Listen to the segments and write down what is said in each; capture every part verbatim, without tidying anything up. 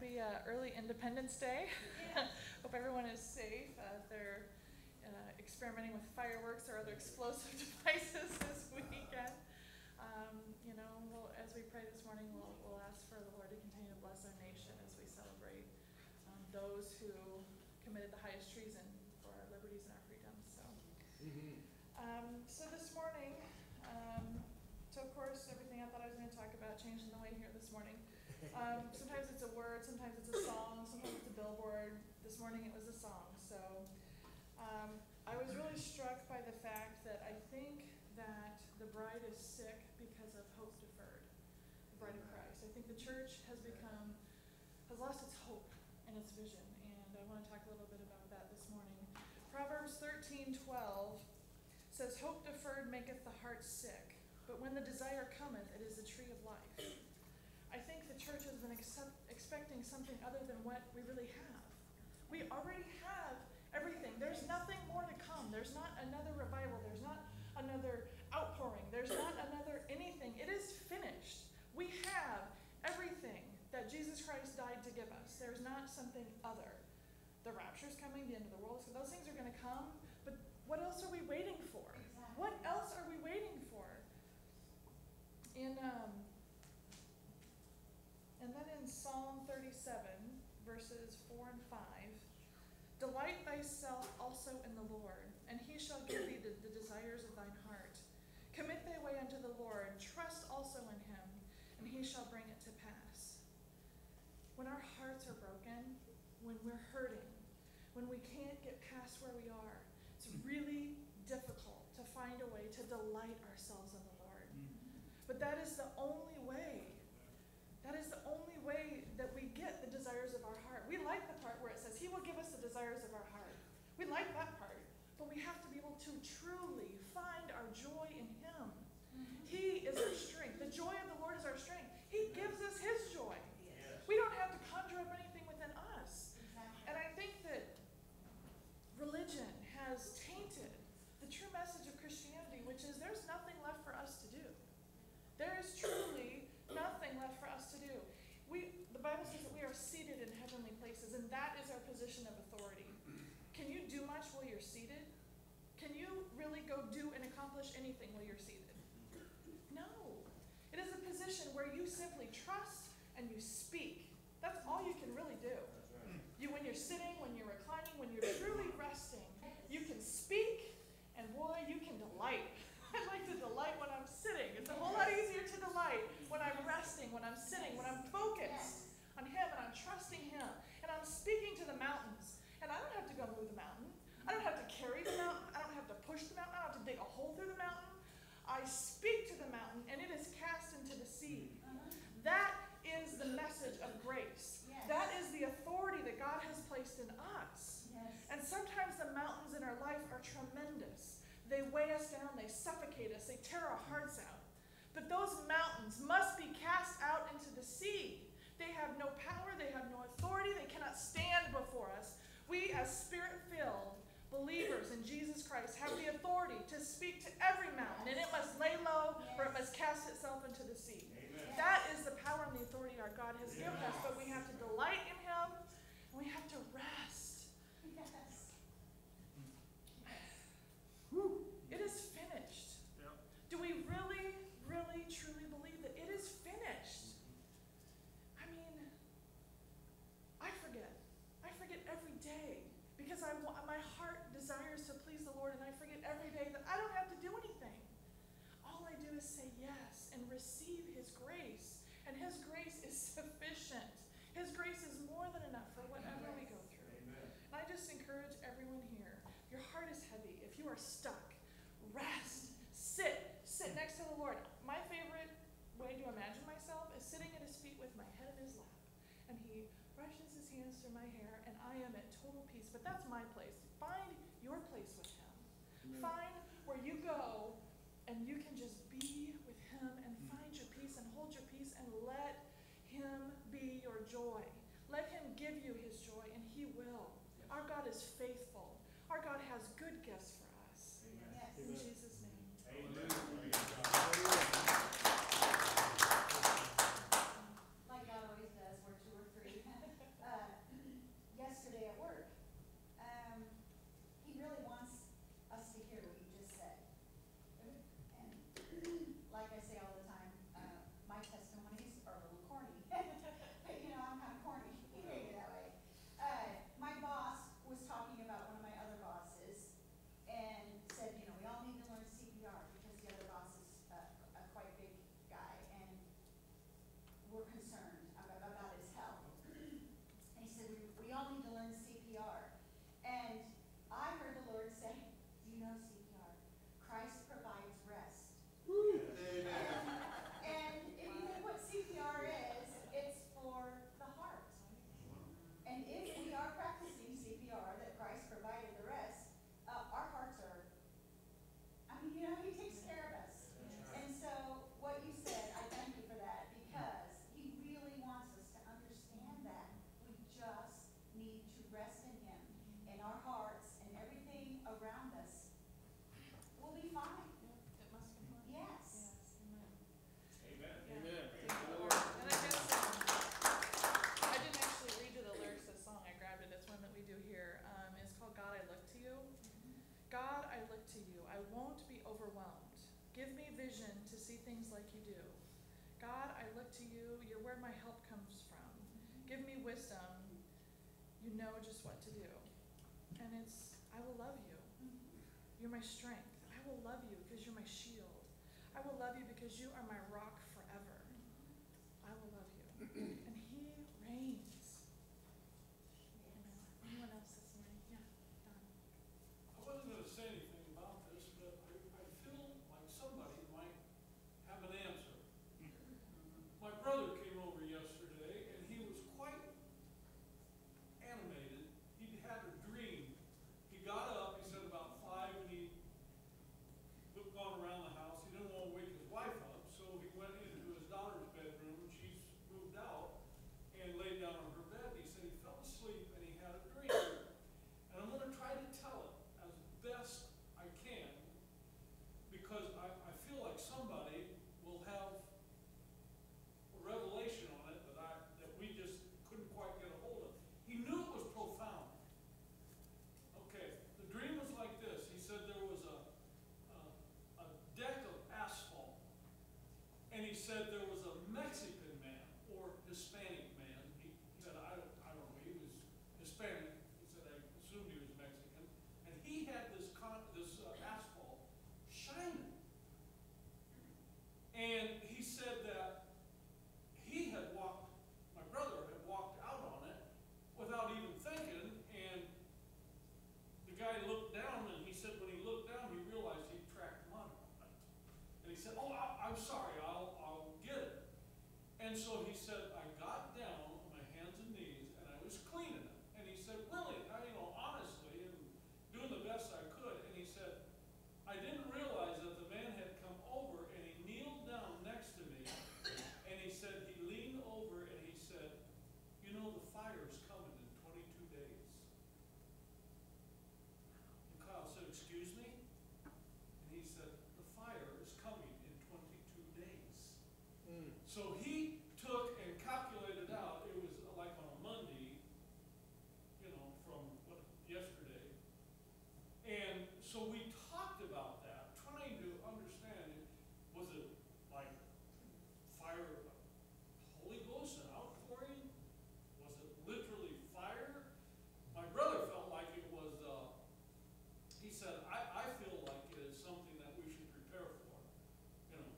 happy uh, early Independence Day. Yeah. Hope everyone is safe. Uh, they're uh, experimenting with fireworks or other explosive devices this weekend. Um, you know, we'll, as we pray this morning, we'll, we'll ask for the Lord to continue to bless our nation as we celebrate um, those who committed the highest treason for our liberties and our freedoms. So, Mm-hmm. um, so this morning, um, so of course, everything I thought I was going to talk about changed in the way here this morning. Um, sometimes it's a word, sometimes it's a song, sometimes it's a billboard. This morning it was a song. So um, I was really struck by the fact that I think that the bride is sick because of hope deferred, the bride of Christ. I think the church has become, has lost its hope and its vision, and I want to talk a little bit about that this morning. Proverbs thirteen twelve says, "Hope deferred maketh the heart sick, but when the desire cometh, it is the tree of life." I think the church has been accept, expecting something other than what we really have. We already have everything. There's nothing more to come. There's not another revival. There's not another outpouring. There's not another anything. It is finished. We have everything that Jesus Christ died to give us. There's not something other. The rapture's coming, the end of the world. So those things are going to come. But what else are we waiting for? Exactly. What else are we waiting for? In um, And then in Psalm thirty-seven, verses four and five, "Delight thyself also in the Lord, and he shall give thee the, the desires of thine heart. Commit thy way unto the Lord, trust also in him, and he shall bring it to pass." When our hearts are broken, when we're hurting, when we can't get past where we are, it's really difficult to find a way to delight ourselves in the Lord. But that is the only way. That is the only way that we get the desires of our heart. We like the part where it says, he will give us the desires of our heart. We like that part. But we have to be able to truly find our joy in him. Mm-hmm. He is our strength. The joy of the Lord is our strength. He gives us his joy. Yes. We don't have to conjure up anything within us. Exactly. And I think that religion has tainted the true message of Christianity, which is there's nothing left for us to do. There is truly nothing left for us to do. We, the Bible says that we are seated in heavenly places, and that is our position of authority. Can you do much while you're seated? Can you really go do and accomplish anything while you're seated? No. It is a position where you simply trust and you speak. That's all you can really do. You, when you're sitting, when you're reclining, when you're truly resting, you can speak, and boy, you can delight. I like to delight when I'm sitting. It's a whole lot easier to delight when I'm resting, when I'm sitting, when I'm focused on him and I'm trusting him. And I'm speaking to the mountains. And I don't have to go move the mountain. I don't have to carry the mountain. I don't have to push the mountain. I don't have to dig a hole through the mountain. I speak to the mountain and it is cast into the sea. That is the message of grace. That is the authority that God has placed in us. And sometimes the mountains in our life are tremendous. They weigh us down, they suffocate us, they tear our hearts out. But those mountains must be cast out into the sea. They have no power, they have no authority, they cannot stand before us. We as spirit-filled believers in Jesus Christ have the authority to speak to every mountain, and it must lay low or it must cast itself into the sea. Amen. That is the power and the authority our God has given us, but we have to delight in him, and we have to rest. Yes. Whew. It is finished. Yep. Do we really, really, truly believe that it is finished? I mean, I forget. I forget every day because I wa- my heart desires to please the Lord, and I forget every day that I don't have to do anything. All I do is say yes and receive his grace, and his grace is sufficient. His grace is more than enough for whatever we go through. Amen. And I just encourage everyone here, if your heart is heavy, if you are stuck, rest, sit, sit next to the Lord. My favorite way to imagine myself is sitting at his feet with my head in his lap. And he brushes his hands through my hair, and I am at total peace. But that's my place. Find your place with him. Amen. Find where you go, and you can just be with him and find your peace and hold your peace and let him be your joy. Let him give you his joy, and he will. Our God is faithful. Our God has good gifts for us. Amen. Yes. In Jesus' name. Amen. Like God always does, where two or three. see things like you do. God, I look to you. You're where my help comes from. Give me wisdom. You know just what to do. And it's, I will love you. You're my strength. I will love you because you're my shield. I will love you because you are my rock forever. I will love you. And he reigns. Anyone else this morning? Yeah, Don. I wasn't going to say anything about this, but I, I feel like somebody might have an answer. My brother came over yesterday, and he was quite animated. He had a dream. He got up, he said about five, and he looked gone around the house. He didn't want to wake his wife up, so he went into his daughter's bedroom. She's moved out, and laid down on her bed. He said he fell asleep, and he had a dream. And I'm going to try to tell it as best I can, because I, I feel like somebody will have a revelation on it that I that we just couldn't quite get a hold of. He knew it was profound. Okay, the dream was like this. He said there was a a, a deck of asphalt, and he said there was a Mexican man or Hispanic man. He, he said I don't I don't know. He was Hispanic. He said I assumed he was Mexican, and he had this con this uh, asphalt shining. And he said that he had walked, my brother had walked out on it without even thinking, and the guy looked down, and he said when he looked down, he realized he'd tracked mud on it. And he said, oh, I, I'm sorry, I'll, I'll get it. And so he said, I got down on my hands and knees, and I was cleaning it. And he said, really, I, you know, honestly, and doing the best I could. And he said, I didn't realize that the man had come over, and he kneeled down next to me, and he said, he leaned over, and he said, you know, the fire's coming in twenty-two days. And Kyle said, excuse me? And he said, the fire is coming in twenty-two days. Mm. So he took and calculated out, it was like on a Monday, you know, from what, yesterday. And so we talked about that, trying to understand, was it like fire, Holy Ghost and outpouring? Was it literally fire? My brother felt like it was, uh, he said, I, I feel like it is something that we should prepare for, you know,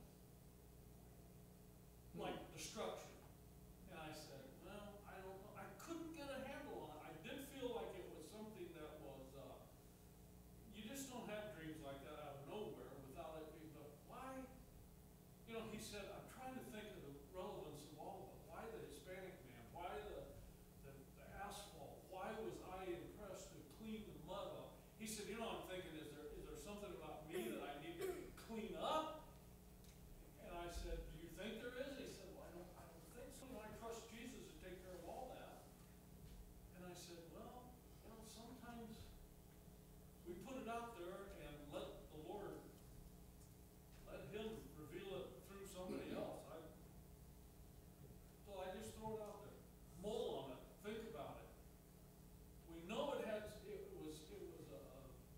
like destruction. And I said, well, I don't know. I couldn't get a handle on it. I did feel like it was something that was, uh, you just don't have dreams like that out of nowhere without it being, but why? You know, he said, I'm trying to think of the relevance of all of it. Why the Hispanic man? Why the, the, the asphalt? Why was I impressed to clean the mud up? He said, you know, I'm thinking, is there is there something about me that I need to clean up? And I said, do you think there is? He said, well, I don't, I don't think so. I trust Jesus to take care of all that. And I said, well, you know, sometimes we put it out there and let the Lord, let him reveal it through somebody else. I, so I just throw it out there. Mull on it. Think about it. We know it had, it was, it was a,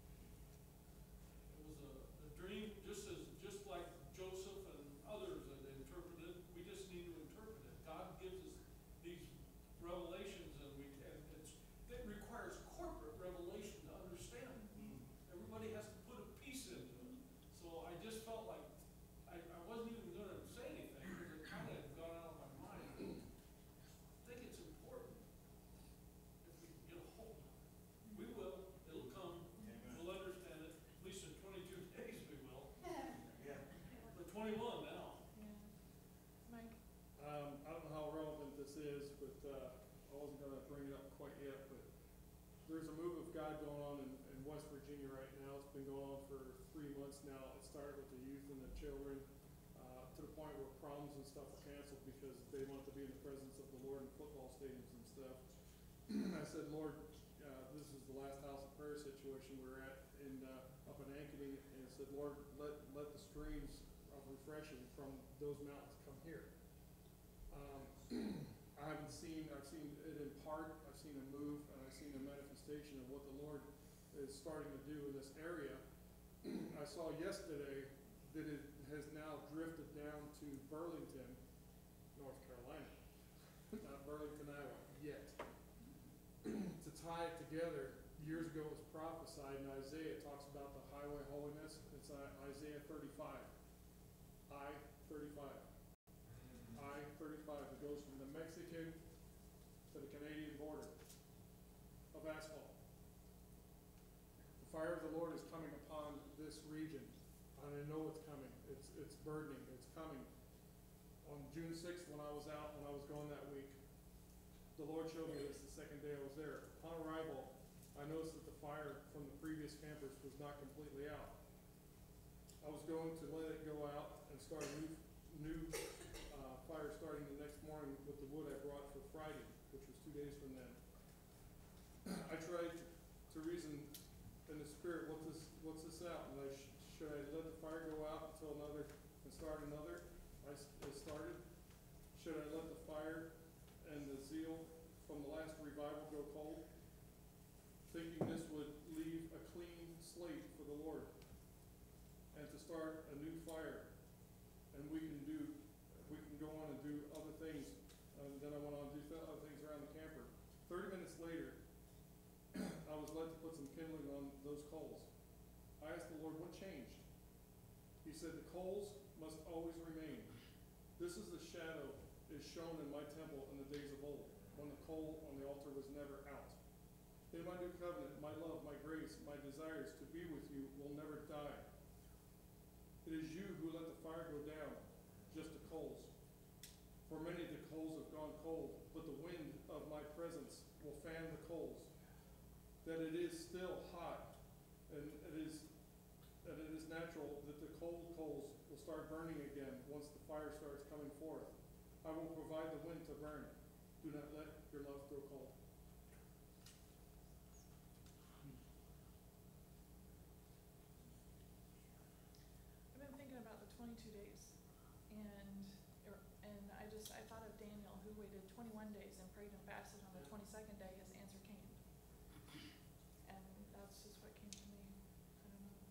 it was a, a dream, just as, just like Joseph and others that interpreted. We just need to interpret it. God gives us these revelations, and we, and it's, it requires corporate revelation to understand it. Everybody has to put a piece into it. So I just felt like I, I wasn't even going to say anything because it kind of had gone out of my mind. I think it's important if we can get a hold of it. We will. It'll come. Amen. We'll understand it. At least in twenty-two days we will. Yeah. Or twenty-one now. Yeah. Mike? Um, I don't know how relevant this is, but, uh, I wasn't gonna bring it up quite yet, but there's a move of God going on in, in West Virginia right now. It's been going on for three months now. It started with the youth and the children, uh, to the point where proms and stuff are canceled because they want to be in the presence of the Lord in football stadiums and stuff. And I said, Lord, uh, this is the last house of prayer situation we're at in, uh, up in Ankeny, and I said, Lord, let, let the streams of refreshing from those mountains come here. Um, I haven't seen, I've seen it in part, I've seen a move, and I've seen a manifestation of what the Lord is starting to do in this area. I saw yesterday that it has now drifted down to Burlington, North Carolina, not Burlington, Iowa, yet. To tie it together, years ago it was prophesied in Isaiah, it talks about the highway holiness. It's uh, Isaiah thirty-five. I thirty-five. I thirty-five. It goes from the Mexican to the Canadian border of asphalt. The fire of the Lord is coming upon this region. And I know it's coming. It's it's burdening. It's coming. On June sixth, when I was out, when I was going that week, the Lord showed me this the second day I was there. Upon arrival, I noticed that the fire from the previous campers was not completely out. I was going to let it go out and start a new, new uh, fire starting the next morning with the wood I brought for Friday, which was two days from then. I tried to, to reason in the spirit, what's this, what's this out? And I sh should I let the fire go out until another, and start another? I s it started. Should I let the fire and the zeal from the last revival go cold? Thinking this would leave a clean slate for the Lord, and to start a new fire, and we can do, we can go on and do other things. And then I went on to do other things around the camper. Thirty minutes later, I was led to put some kindling on those coals. I asked the Lord, what changed? He said, the coals must always remain. This is the shadow is shown in my temple in the days of old, when the coal on the altar was never out. In my new covenant, my love, my grace, my desires to be with you will never die. It is you who let the fire go down, just the coals. For many the coals have gone cold, but the wind of my presence will fan the coals. That it is still hot, and it is that it is natural that the cold coals will start burning again once the fire starts coming forth. I will provide the wind to burn. Do not let your love grow cold. I've been thinking about the twenty-two days, and er, and I just I thought of Daniel, who waited twenty-one days and prayed and fasted. On the twenty-second day, his answer came, and that's just what came to me. I don't know,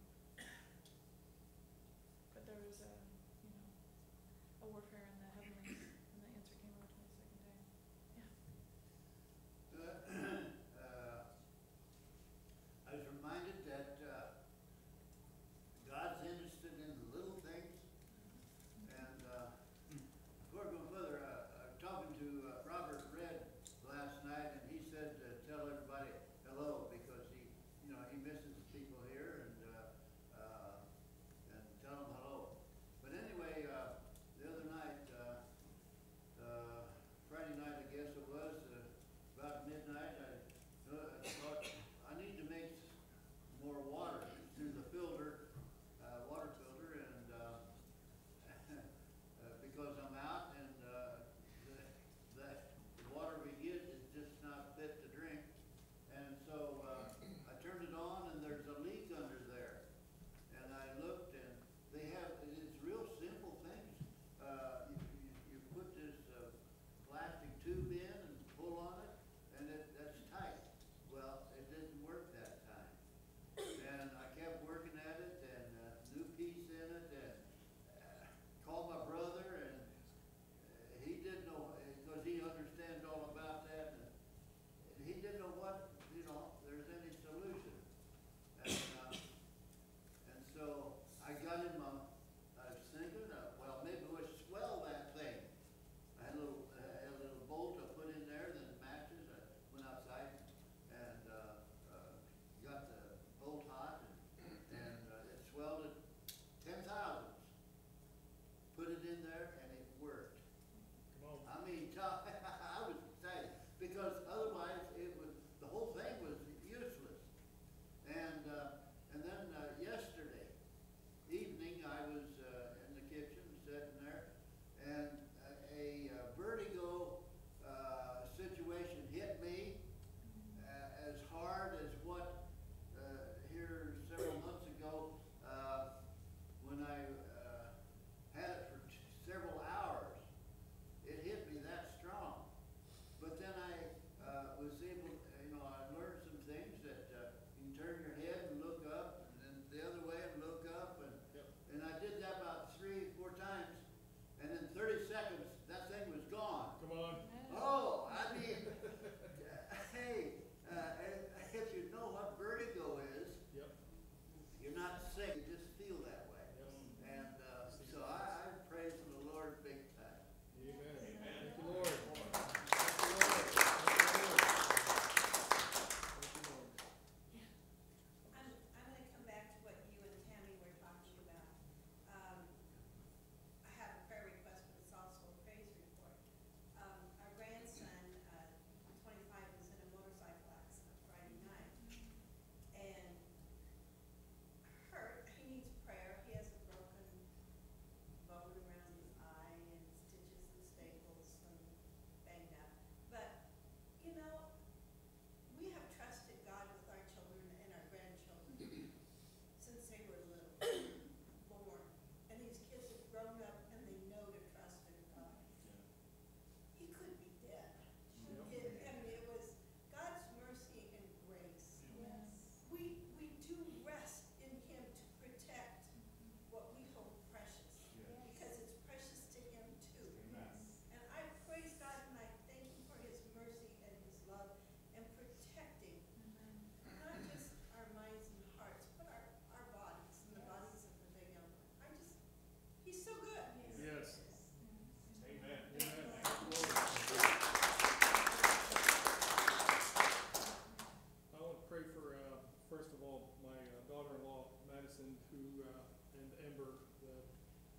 but there was a you know a warfare in the heavenlies, and the answer came on the twenty-second day. Yeah. Uh, uh, I was reminded that uh, God's interested in the little things, and uh, before I go further, uh, I was talking to uh, Robert Red last night, and he said to tell everybody hello because he, you know, he misses people here, and uh, uh, and tell them hello. But anyway, uh, the other night. Uh,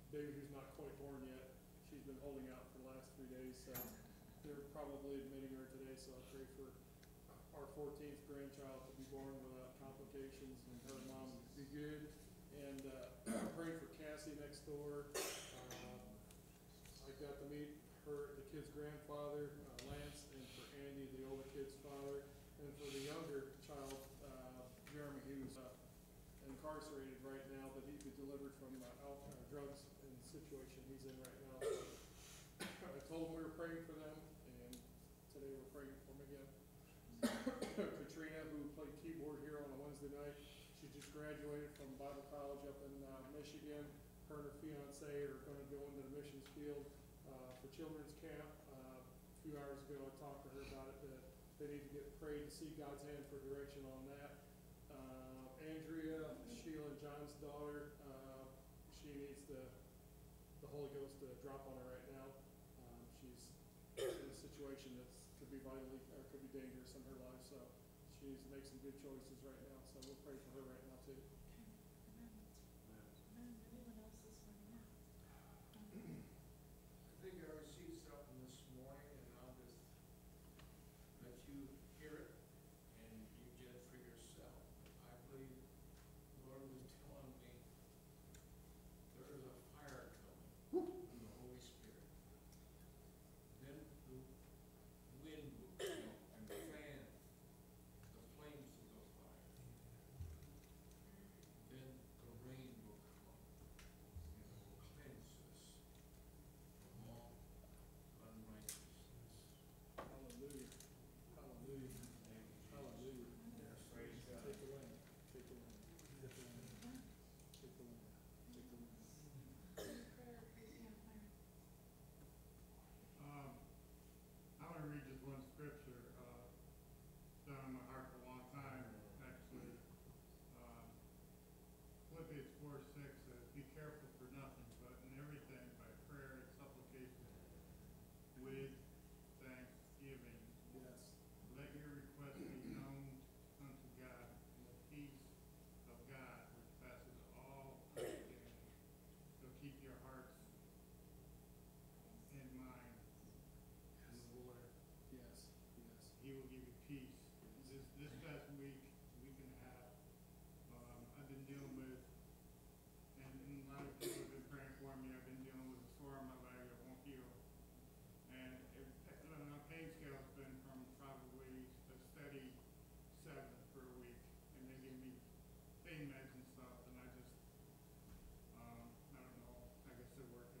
baby who's not quite born yet. She's been holding out for the last three days, so they're probably admitting her today, so I pray for our fourteenth grandchild to be born without complications and her mom to be good. And uh, pray for Cassie next door. Uh, I got to meet her, the kid's grandfather, uh, Lance, and for Andy, the older kid's father, and for the younger child, uh, Jeremy, who's uh, incarcerated right now, but he'd be delivered from uh, alcohol, uh, drugs and the situation he's in right now. So I told him we were praying for them, and today we're praying for him again. Katrina, who played keyboard here on a Wednesday night, she just graduated from Bible college up in uh, Michigan. Her and her fiance are going to go into the missions field uh, for children's camp. Uh, a few hours ago, I talked to her about it. That they need to get prayed to see God's hand for direction on that. Uh, Andrea, Sheila and John's daughter, uh, she needs the the Holy Ghost to drop on her right now. Um, she's in a situation that could be vitally or could be dangerous in her life, so she needs to make some good choices right now. So we'll pray for her right now too. Amen. Amen. Anyone else this morning? Yeah. I think I received something this morning, and I'll just let you hear it, and you get it for yourself. I believe the Lord was telling me there is a fire coming from the Holy Spirit. Then the wind will come and fan the flames of the fire. Then the rain will come and it will cleanse us from all unrighteousness. Hallelujah. Hallelujah. Hallelujah. Yes, praise God. Take the wind. Take the wind. Take the wind. Take the wind. Take the wind. Prayer, please. Yeah, Myron. Um, I want to read just one scripture, uh, it's been on my heart for a long time, actually. Um, Philippians four six says, "Be careful for nothing, but in everything by prayer and supplication with thanksgiving. Yes. Let your requests be known unto God, and the peace of God, which passes all understanding, will keep your hearts and minds in the Lord. Yes. Yes. He will give you peace." This, this past week, week and a half, um, I've been dealing with, and, and a lot of people have been praying for me, I've been dealing with a sore on my leg that won't heal. And it, uh, my pain scale's been from probably a steady seven for a week, and they give me pain meds and stuff, and I just, um, I don't know, I guess they're working.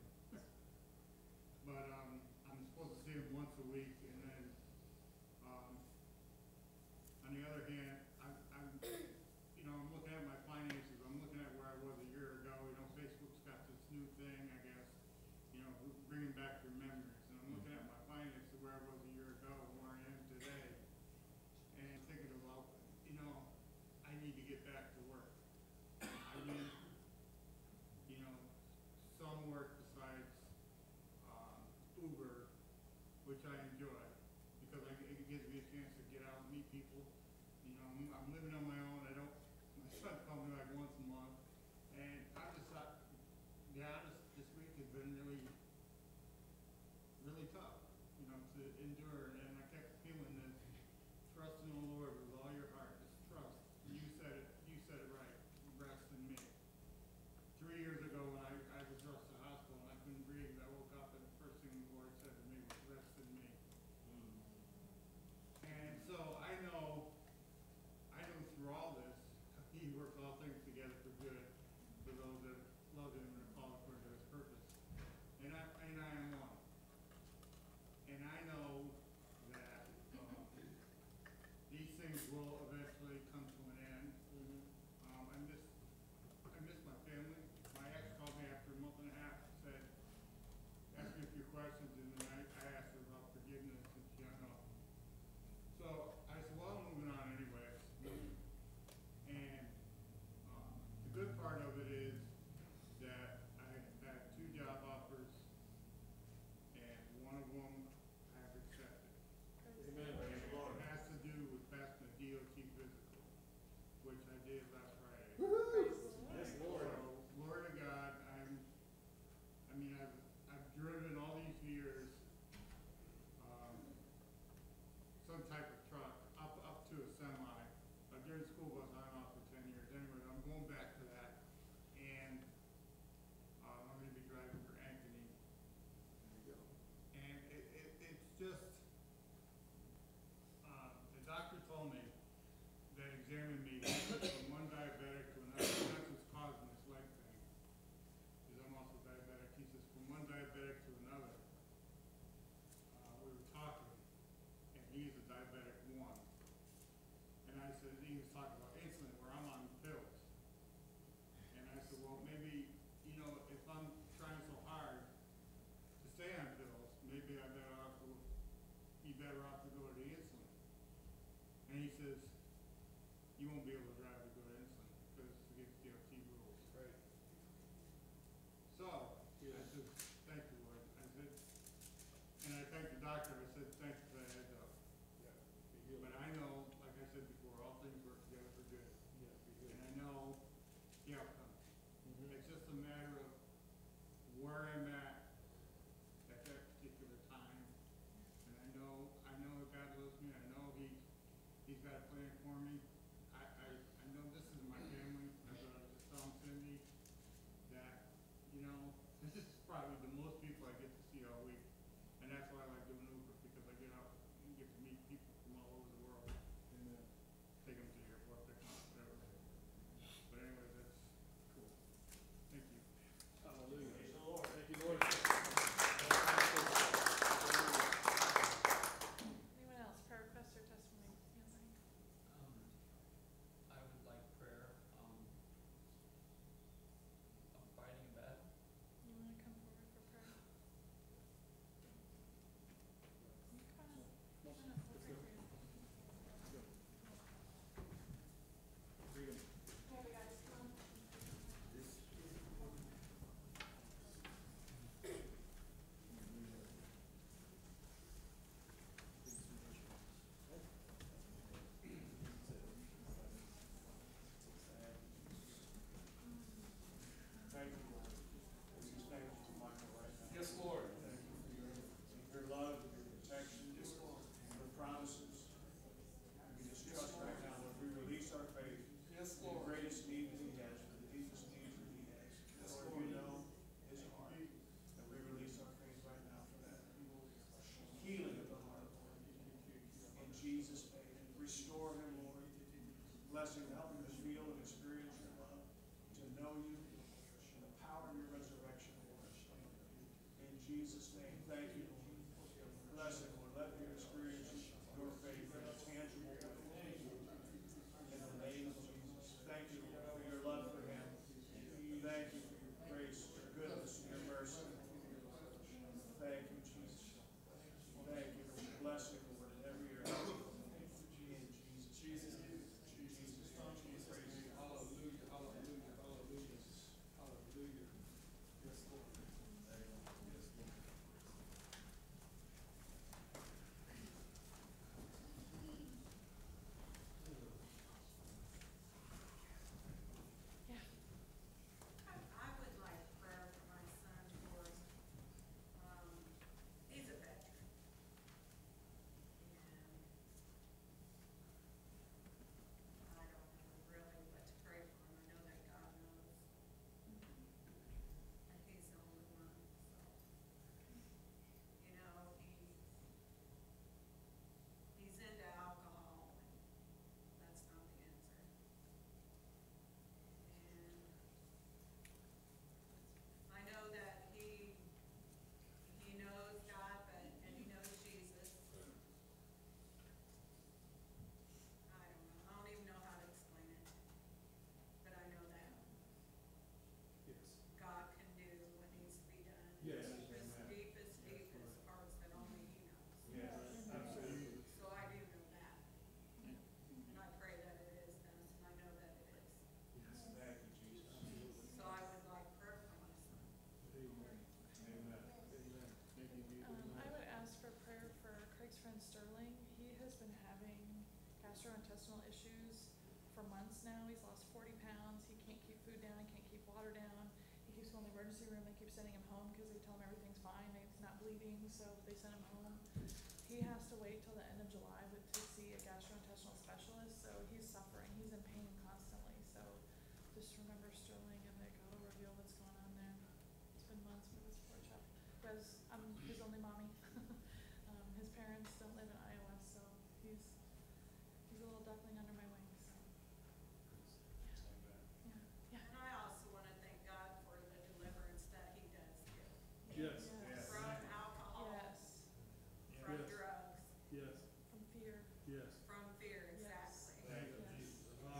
But, um, I'm supposed to see them once a week, and then, um, on the other hand, I'm, I'm, you know, I'm looking at my finances, I'm looking at where I was a year ago, you know, Facebook's got this new thing, I guess, you know, bringing back your memories, and I'm looking at my finances where I was a year ago and where I am today, and thinking about, you know, I need to get back to work. I need, you know, some work besides, um, Uber, which I enjoy, because I, it gives me a chance to get out and meet people. You know, I'm, I'm living on my own, I don't, my son calls me like once a month, and I just thought, to be honest, this week has been really, really tough, you know, to endure, and I kept feeling this, trust in the Lord with all your heart, just trust. You said it, you said it right, rest in me. Three years ago, when I, I was rushed to the hospital and I couldn't breathe, I woke up and the first thing the Lord said to me was, rest in me. And so I know, I know through all this, He works all things together for good for those that love Him and are called according to His purpose. And I, and I am one. And I know talking about insulin where I'm on pills. And I said, well, maybe, you know, if I'm trying so hard to stay on pills, maybe I better off to, be better off to go to the insulin. And he says, you won't be able to drive to go to insulin because it's against D O T rules. Right. So, I said, thank you, Lord. I said, and I thanked the doctor. I said, thank you for the heads up. Yeah. Be healed. But I know, like I said before, all things work together for good. Yeah, be healed. And I know the outcome. Mhm. It's just a matter of where I'm at at that particular time. And I know, I know that God loves me. I know He, He's got a plan for me. I, I, I know this is my family. That's what I was just telling Cindy. That, you know, this is probably the most people I get to see all week. And that's why I like doing Uber, because I get out and get to meet people from all over the world. Amen. Take them to the airport, pick them up, whatever. But anyway, that's cool. Thank you. Hallelujah. Praise the Lord. Thank you, Lord. Anyone else, prayer request or testimony? Anthony? Um, I would like prayer, um, I'm fighting a battle. You wanna come forward for prayer? You come on up. Come on up, we'll pray for you. Freedom. Yeah, we guys, come on. Thank you, Lord. We just thank you for Michael right now. Yes, Lord. Thank you for your, your love, your protection, your promises. We just trust right now, Lord, we release our faith. Yes, The greatest need that he has, for the deepest need that he has. Yes, Lord, Lord. you know his heart, and we release our faith right now for that. Healing of the heart, Lord. In Jesus' name, restore him, Lord. Bless him, help him to feel and experience your love, to know you, and the power of your resurrection, Lord. In Jesus' name, thank you, Lord. Bless him, Lord. Let him experience your faith in a tangible way. In the name of Jesus. Thank you, Lord, for your love for him. Thank you for your grace, your goodness, and your mercy. Thank you, Jesus. Thank you for your blessing, Lord, in every area. In Jesus' name. Jesus' name. Jesus' name. Hallelujah, hallelujah, hallelujah, hallelujah. Yes, Lord. Yes, Lord. Yeah. I, I would like prayer for my son for, um, he's a veteran. And I don't know really what to pray for him. I know that God knows. And he's the only one, so. You know, he, he's into alcohol and that's not the answer. And I know that he, he knows God, but, and he knows Jesus. I don't know, I don't even know how to explain it, but I know that Yes. God can do what needs to be done. Yes. Deepest, deepest, deepest parts that only he knows. Yes, absolutely. So I do know that, and I pray that it is done, and I know that it is. Thank you, Jesus. So I would like prayer for my son. Amen. Amen. Amen. Thank you, Jesus. Um, I would ask for prayer for Craig's friend Sterling. He has been having gastrointestinal issues for months now. He's lost forty pounds. He can't keep food down. He can't keep water down. He keeps going to the emergency room. They keep sending him home because they tell him everything's fine. He's not bleeding, so they send him home. He has to wait till the end of July with, to see a gastrointestinal specialist, so he's suffering. He's in pain constantly. So just remember Sterling, and that God will reveal what's going on there. It's been months for this poor chap. Because I'm his only mommy. um, his parents don't live in Iowa, so he's he's a little duckling under my wing. So Amen. yeah, And I also wanna thank God for the deliverance that he does give. Yes. yes, From alcohol, yes, from Yes. drugs, Yes. from fear. Yes. from fear, Yes. exactly. Thank you, Yes. Jesus. So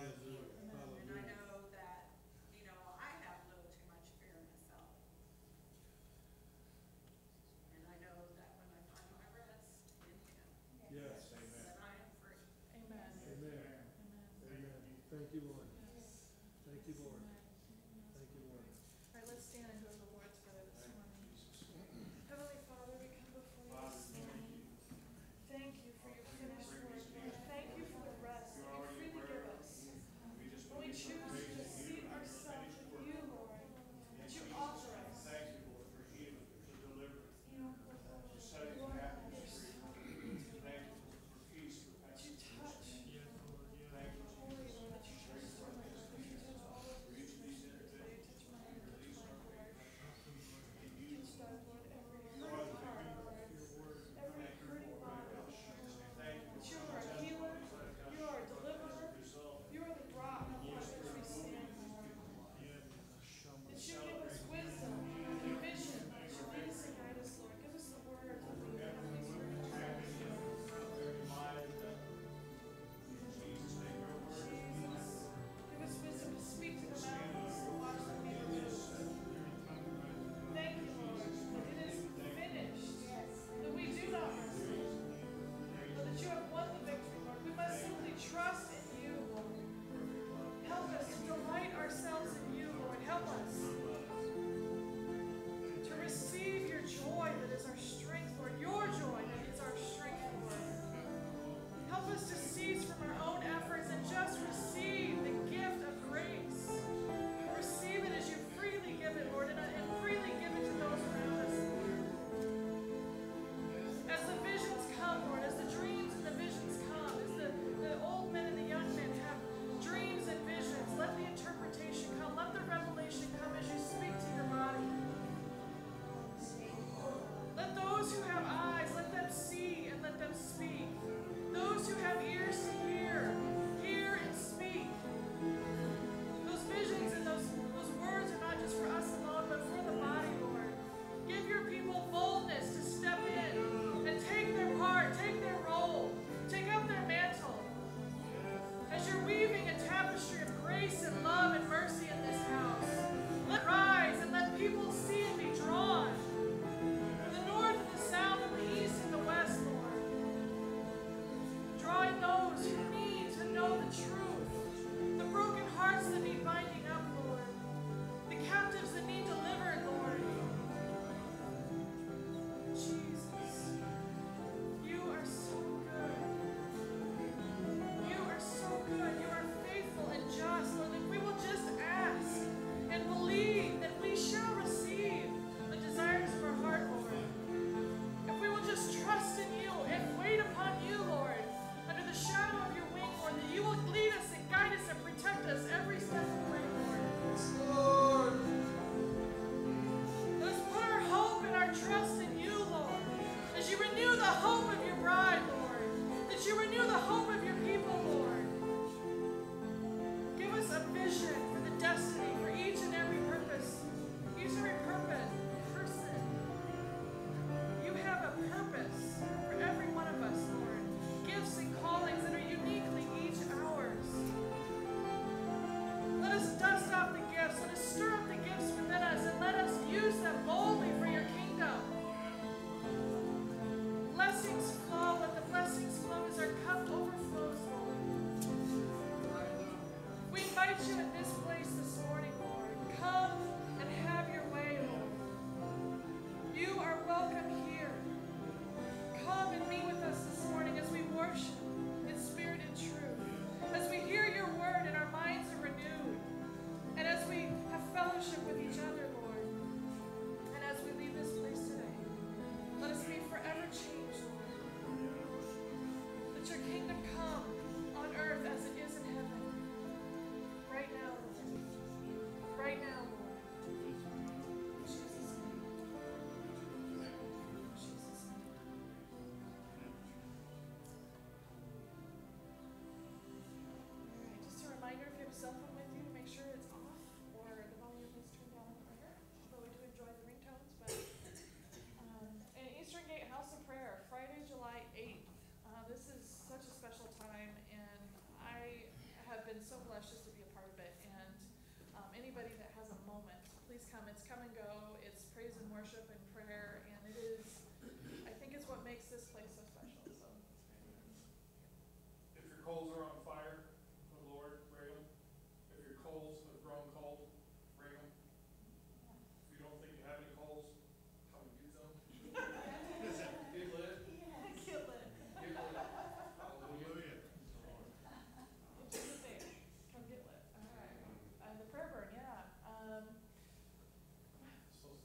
come, it's come and go, it's praise and worship and prayer, and it is, I think it's what makes this place so special, so. If your coals are on fire for the Lord, bring them. If your coals have grown cold, bring them. If you don't think you have any coals, come and get some. Get lit. Yeah, get lit. Get lit. Hallelujah. It's just a thing. Come get lit. All right. Uh, the prayer burn, yeah. Um, So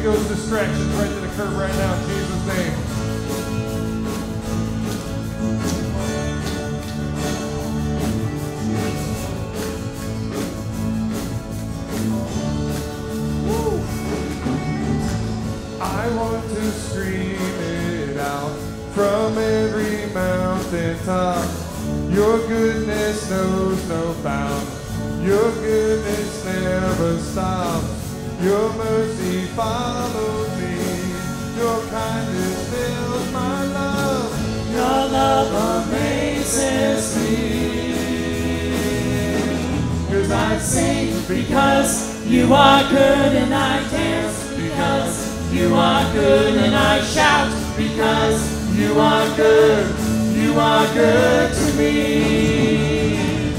Ghost distractions right to the curb right now in Jesus' name. Woo. I want to scream it out from every mountaintop. Your goodness knows no bound. Your goodness never stops. Your mercy follows me. Your kindness fills my love. Your love amazes me. 'Cause I sing because you are good, and I dance because you are good, and I shout because you are good. You are good to me.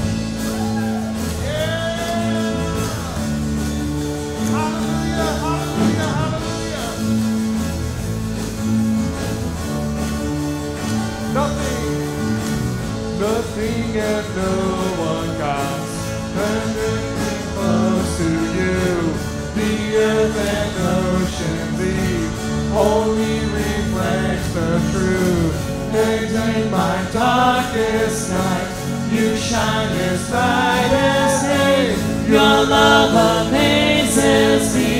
Nothing and no one comes anything close to you. The earth and ocean leave only reflects the truth. And in my darkest night, you shine as bright as day. Your love amazes me.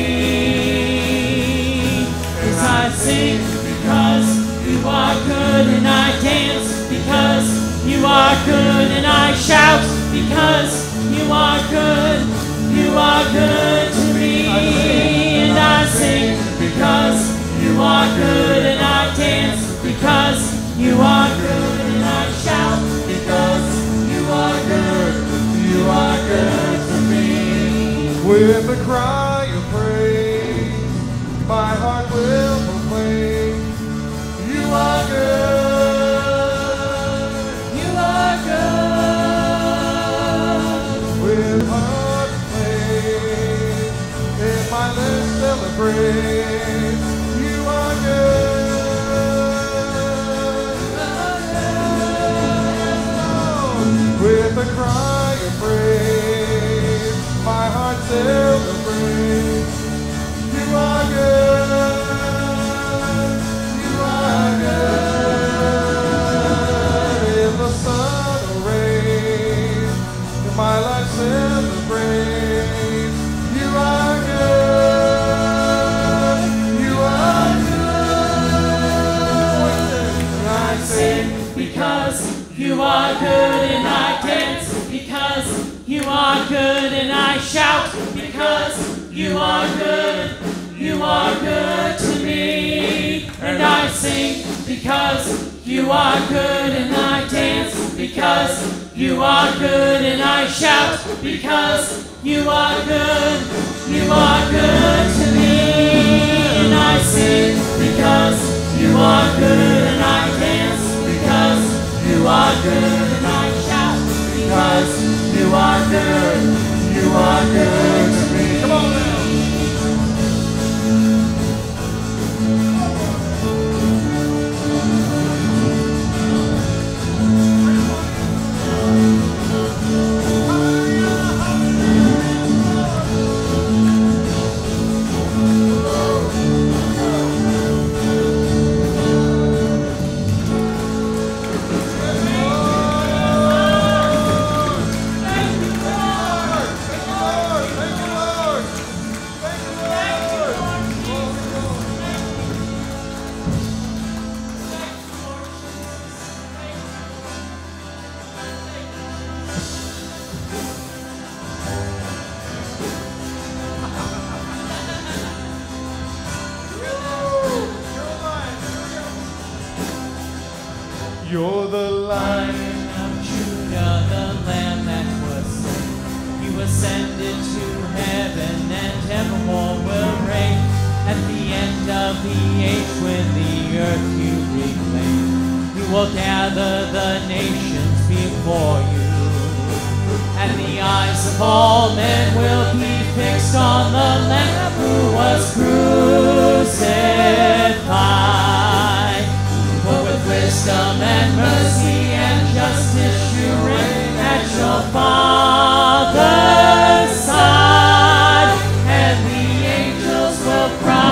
As I sing because you are good, and I dance because you are good, and I shout because you are good. You are good to me. And I sing because you are good, and I dance because you are good, and I shout because you are good. You are good to me. With a cry of praise, my heart will proclaim you are good. With heart of praise, in my lips celebrate, you are good. With a cry of praise, my heart celebrates, you are good. You are good. In the sun or rain, my life celebrates. You are good. You are good. And I sing because you are good, and I dance because you are good, and I shout because you are good. You are good to me. And I sing because you are good, and I dance because you are good, and I shout because you are good. You are good to me. And I sing because you are good, and I dance because you are good, and I shout because you are good. You are good to me. Come on now. You're the Lion of Judah, the Lamb that was slain. You ascended to heaven, and evermore will reign. At the end of the age, when the earth you reclaim, you will gather the nations before you, and the eyes of all men will be fixed on the Lamb who was crucified. For with wisdom and mercy and justice you reign at your Father's side, and the angels will cry.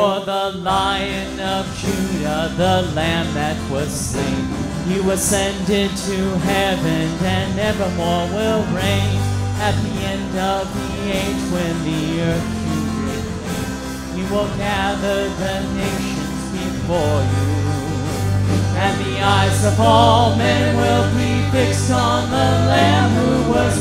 For the Lion of Judah, the Lamb that was slain, you ascended to heaven and evermore will reign. At the end of the age when the earth you reclaim, you will gather the nations before you. And the eyes of all men will be fixed on the Lamb who was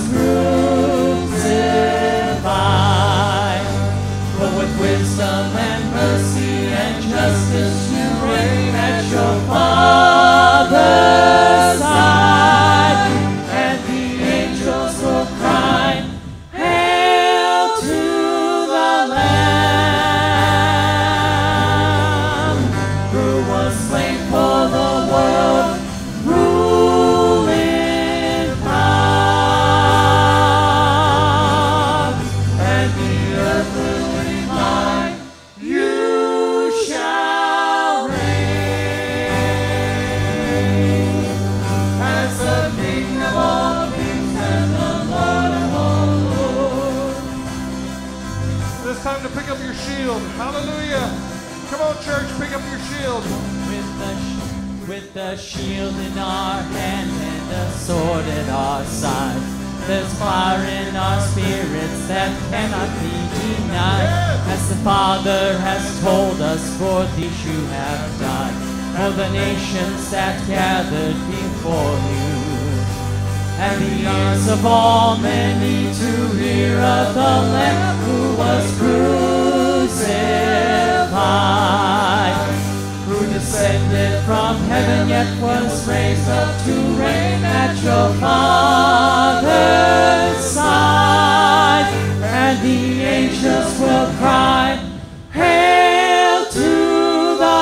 crucified. For with wisdom and mercy and justice you reign at your Father's side. And the angels will cry, Hail to the Lamb who was slain for the world, ruling power. And the earth will reply, You shall reign as the King of all kings and the Lord of all lords. It's time to pick up your shield. Hallelujah. Come on, church, pick up your shield. With the, sh- with the shield in our hand and a sword at our side, there's fire in our spirits that cannot be denied. As the Father has told us, for these you have died, for the nations that gathered before you. And the ears of all men need to hear of the Lamb who was crucified, who descended from heaven yet was raised up to reign at your Father's side. And the angels will cry, Hail to the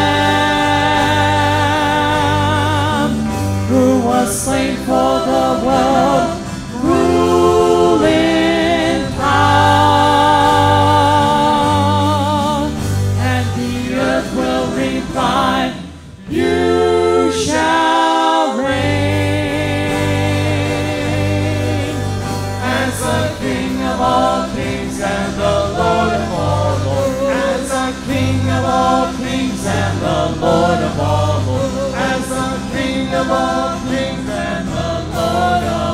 Lamb who was slain for the world, ruling power. And the earth will reply, You shall reign as the King of all kings and the Lord of all lords, as the King of all kings and the Lord of all lords, as the King of all kings and the Lord of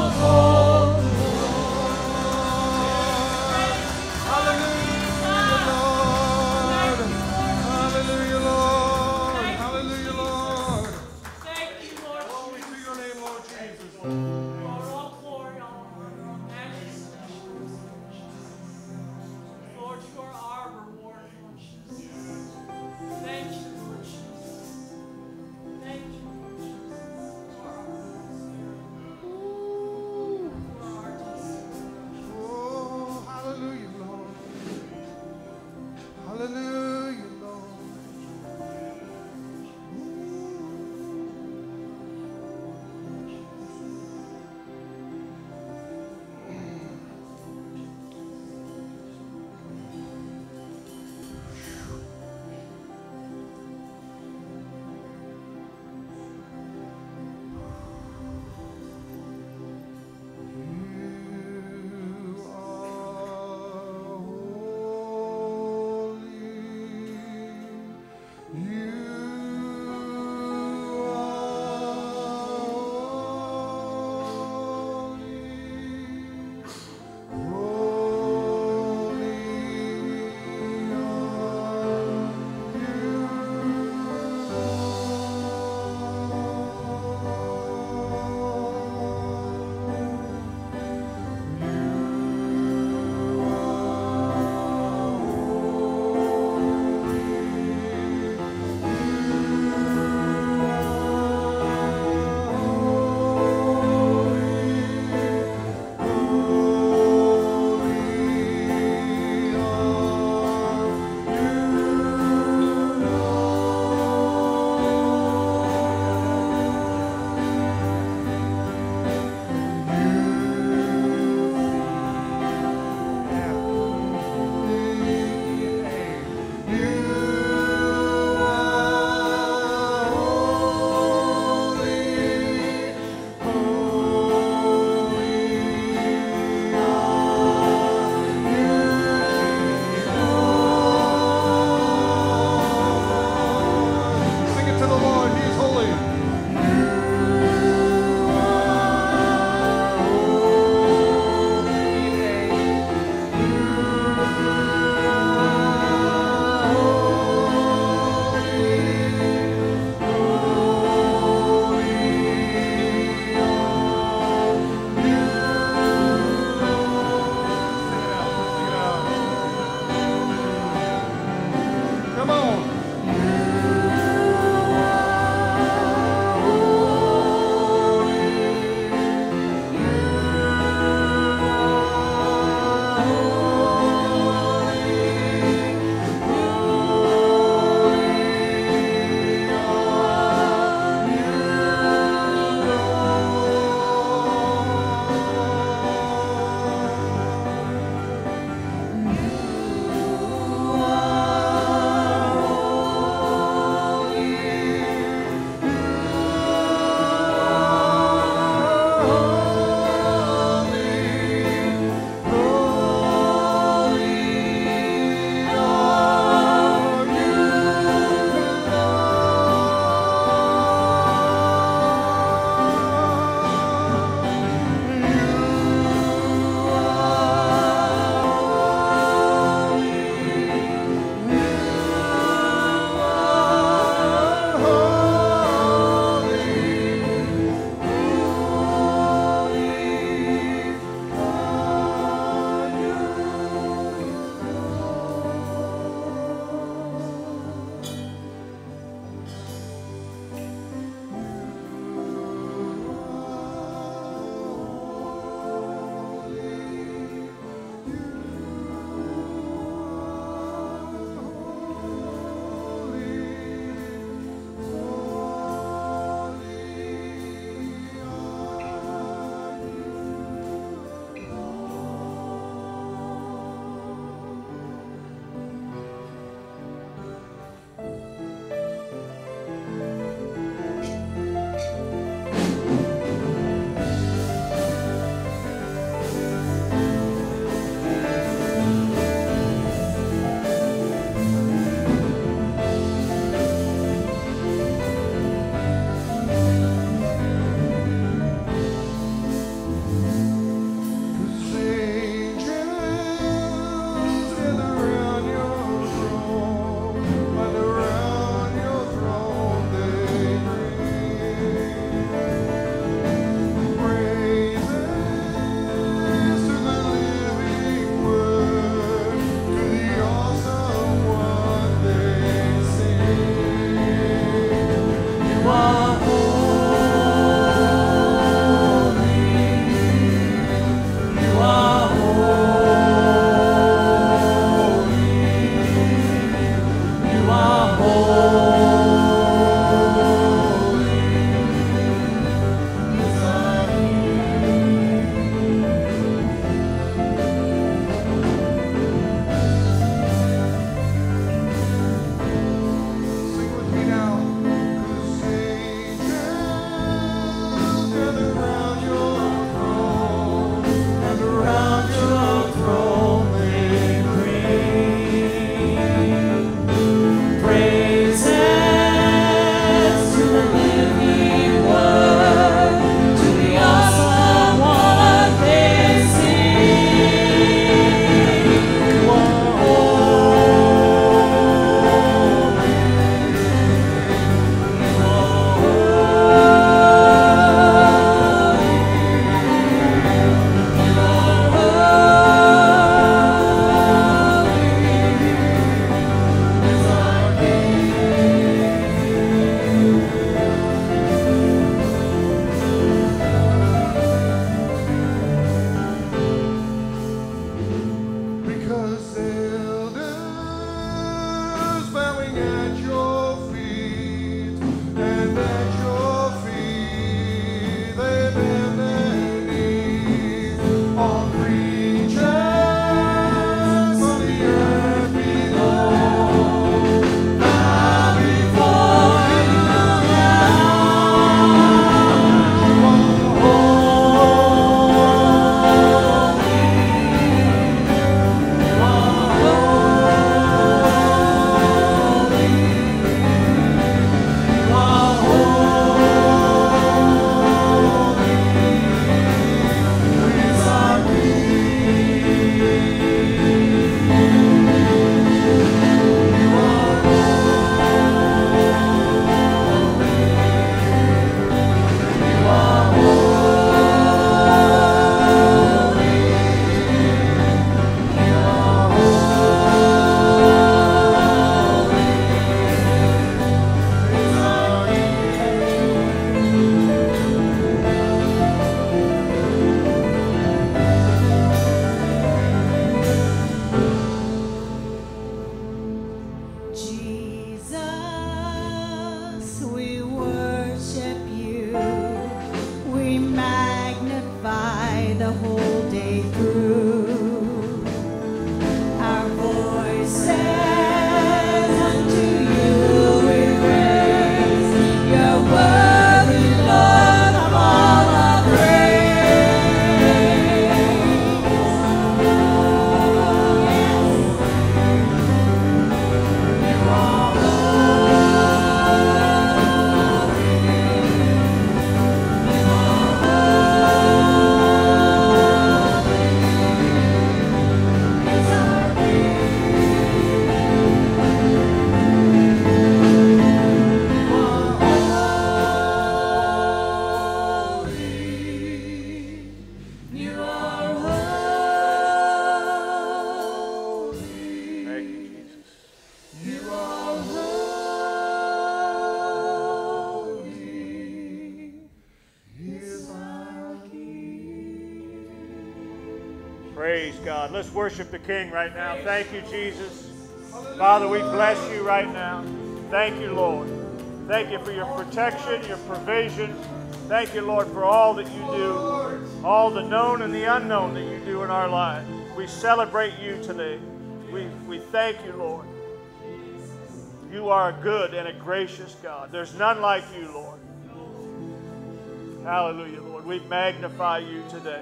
Praise God. Let's worship the King right now. Thank you, Jesus. Father, we bless you right now. Thank you, Lord. Thank you for your protection, your provision. Thank you, Lord, for all that you do, all the known and the unknown that you do in our lives. We celebrate you today. We, we thank you, Lord. You are a good and a gracious God. There's none like you, Lord. Hallelujah, Lord. We magnify you today.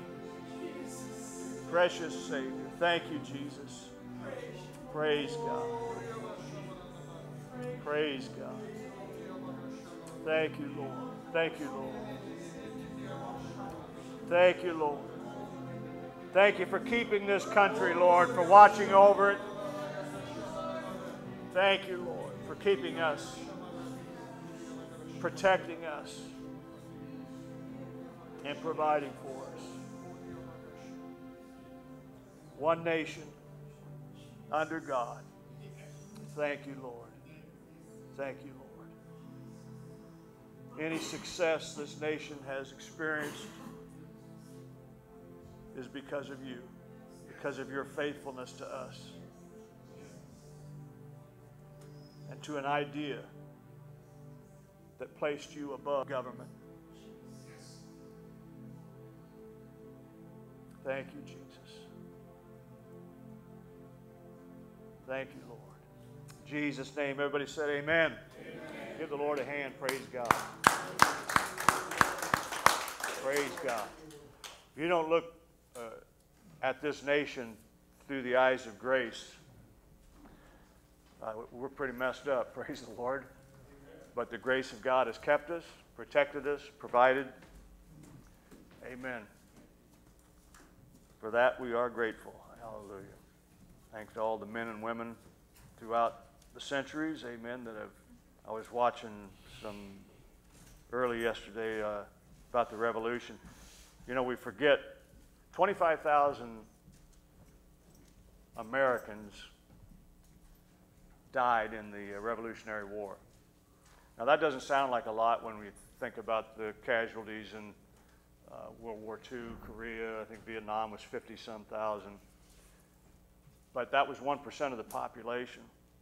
Precious Savior. Thank you, Jesus. Praise God. Praise God. Thank you, Lord. Thank you, Lord. Thank you, Lord. Thank you for keeping this country, Lord, for watching over it. Thank you, Lord, for keeping us, protecting us, and providing for us. One nation under God. Thank you, Lord. Thank you, Lord. Any success this nation has experienced is because of you, because of your faithfulness to us and to an idea that placed you above government. Thank you, Jesus. Thank you, Lord. In Jesus' name, everybody said amen. Amen. Give the Lord a hand. Praise God. Praise God. If you don't look uh, at this nation through the eyes of grace, uh, we're pretty messed up. Praise the Lord. But the grace of God has kept us, protected us, provided. Amen. For that we are grateful. Hallelujah. Thanks to all the men and women throughout the centuries, amen, that have, I was watching some early yesterday uh, about the revolution. You know, we forget twenty-five thousand Americans died in the Revolutionary War. Now that doesn't sound like a lot when we think about the casualties in uh, World War Two, Korea, I think Vietnam was fifty-some thousand. But that was one percent of the population.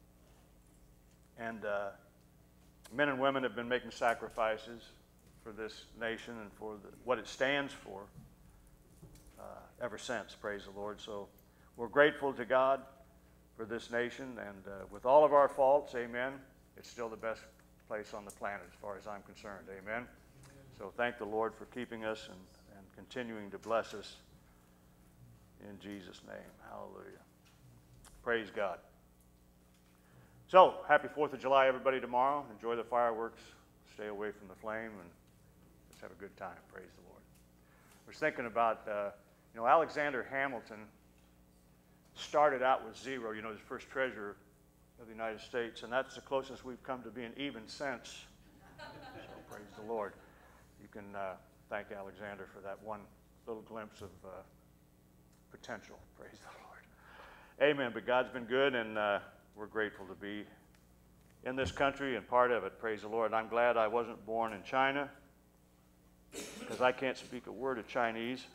And uh, men and women have been making sacrifices for this nation and for the, what it stands for uh, ever since, praise the Lord. So we're grateful to God for this nation, and uh, with all of our faults, amen, it's still the best place on the planet as far as I'm concerned, amen. So thank the Lord for keeping us and, and continuing to bless us in Jesus' name. Hallelujah. Praise God. So, happy fourth of July, everybody, tomorrow. Enjoy the fireworks. Stay away from the flame and just have a good time. Praise the Lord. I was thinking about, uh, you know, Alexander Hamilton started out with zero, you know, his first treasurer of the United States, and that's the closest we've come to being even since. So, praise the Lord. You can uh, thank Alexander for that one little glimpse of uh, potential. Praise the Lord. Amen. But God's been good, and uh, we're grateful to be in this country and part of it. Praise the Lord. And I'm glad I wasn't born in China, because I can't speak a word of Chinese.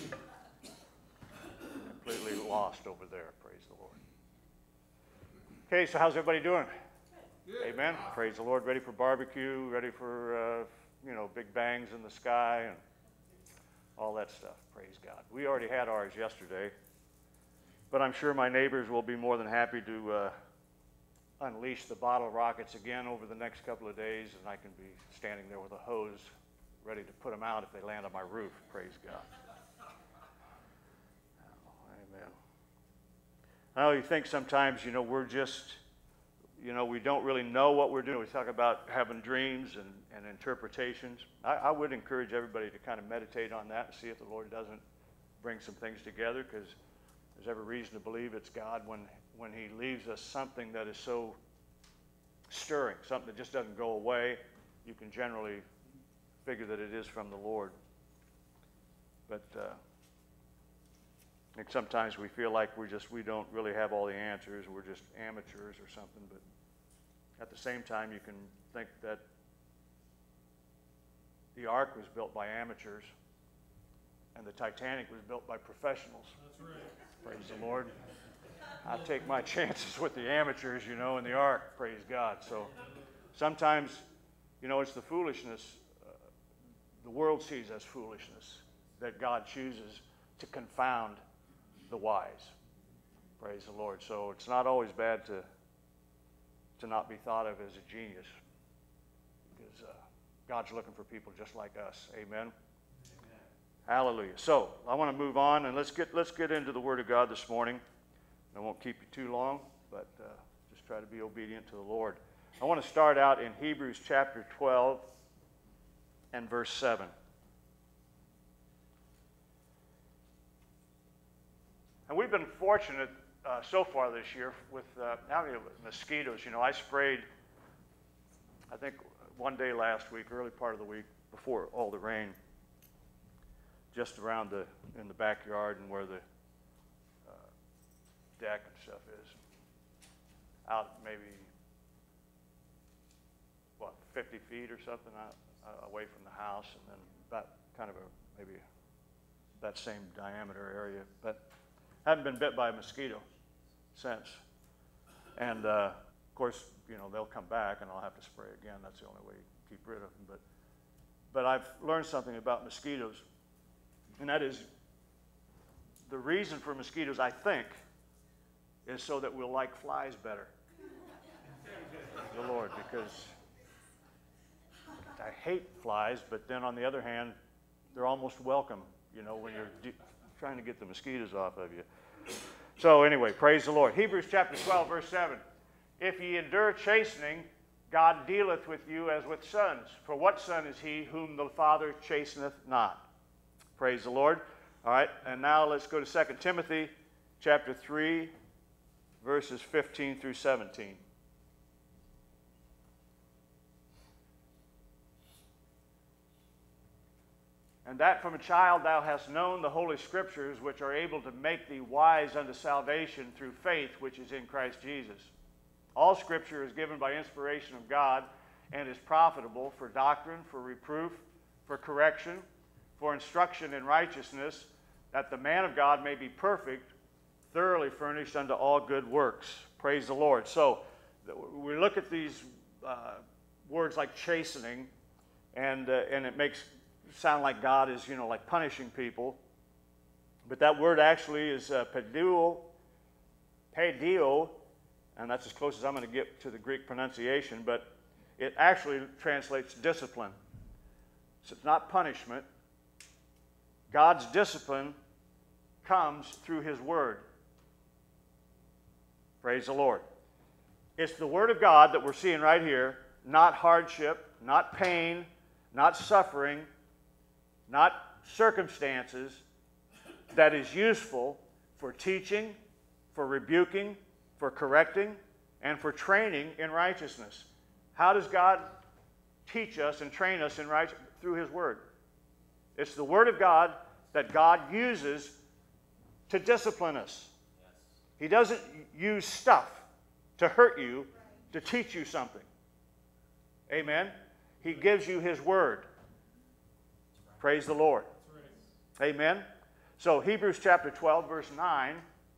Completely lost over there. Praise the Lord. Okay, so how's everybody doing? Good. Amen. Praise the Lord. Ready for barbecue, ready for, uh, you know, big bangs in the sky and all that stuff. Praise God. We already had ours yesterday, but I'm sure my neighbors will be more than happy to uh, unleash the bottle rockets again over the next couple of days, and I can be standing there with a hose ready to put them out if they land on my roof. Praise God. Amen. I know you think sometimes, you know, we're just, you know, we don't really know what we're doing. We talk about having dreams and, and interpretations. I, I would encourage everybody to kind of meditate on that and see if the Lord doesn't bring some things together, because there's every reason to believe it's God when, when He leaves us something that is so stirring, something that just doesn't go away. You can generally figure that it is from the Lord. But uh, I think sometimes we feel like we're just, we don't really have all the answers. We're just amateurs or something. But at the same time, you can think that the ark was built by amateurs. And the Titanic was built by professionals. That's right. Praise the Lord. I take my chances with the amateurs, you know, in the ark. Praise God. So sometimes, you know, it's the foolishness. Uh, the world sees as foolishness that God chooses to confound the wise. Praise the Lord. So it's not always bad to, to not be thought of as a genius, because uh, God's looking for people just like us. Amen. Hallelujah. So I want to move on, and let's get let's get into the Word of God this morning. I won't keep you too long, but uh, just try to be obedient to the Lord. I want to start out in Hebrews chapter twelve and verse seven. And we've been fortunate uh, so far this year with uh, having mosquitoes. You know, I sprayed, I think, one day last week, early part of the week, before all the rain, just around the, in the backyard and where the uh, deck and stuff is. Out maybe, what, fifty feet or something out, uh, away from the house, and then about kind of a, maybe that same diameter area. But haven't been bit by a mosquito since. And uh, of course, you know, they'll come back and I'll have to spray again. That's the only way to keep rid of them. But, but I've learned something about mosquitoes. And that is, the reason for mosquitoes, I think, is so that we'll like flies better. The Lord, because I hate flies, but then on the other hand, they're almost welcome, you know, when you're de- trying to get the mosquitoes off of you. So anyway, praise the Lord. Hebrews chapter twelve, verse seven. If ye endure chastening, God dealeth with you as with sons. For what son is he whom the Father chasteneth not? Praise the Lord. All right, and now let's go to Second Timothy chapter three, verses fifteen through seventeen. And that from a child thou hast known the Holy Scriptures, which are able to make thee wise unto salvation through faith which is in Christ Jesus. All Scripture is given by inspiration of God, and is profitable for doctrine, for reproof, for correction, for instruction in righteousness, that the man of God may be perfect, thoroughly furnished unto all good works. Praise the Lord. So we look at these uh, words like chastening, and uh, and it makes it sound like God is, you know, like punishing people. But that word actually is uh, pedio, pedio, and that's as close as I'm going to get to the Greek pronunciation, but it actually translates discipline. So it's not punishment. God's discipline comes through His Word. Praise the Lord. It's the Word of God that we're seeing right here, not hardship, not pain, not suffering, not circumstances, that is useful for teaching, for rebuking, for correcting, and for training in righteousness. How does God teach us and train us in righteousness? Through His Word. It's the Word of God that God uses to discipline us. Yes. He doesn't use stuff to hurt you, to teach you something. Amen? He gives you His Word. Praise the Lord. Amen? So Hebrews chapter twelve, verse nine.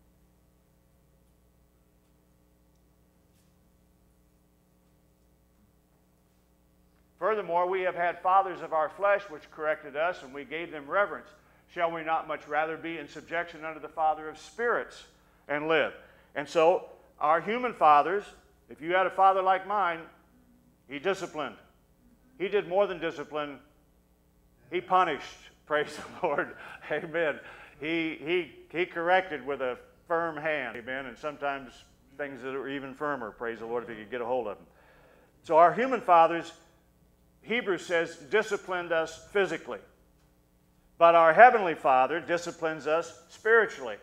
Furthermore, we have had fathers of our flesh which corrected us, and we gave them reverence. Shall we not much rather be in subjection unto the Father of spirits and live? And so, our human fathers, if you had a father like mine, he disciplined. He did more than discipline. He punished. Praise the Lord. Amen. He, he, he corrected with a firm hand. Amen. And sometimes things that are even firmer. Praise the Lord, if you could get a hold of them. So our human fathers, Hebrews says, disciplined us physically. But our Heavenly Father disciplines us spiritually.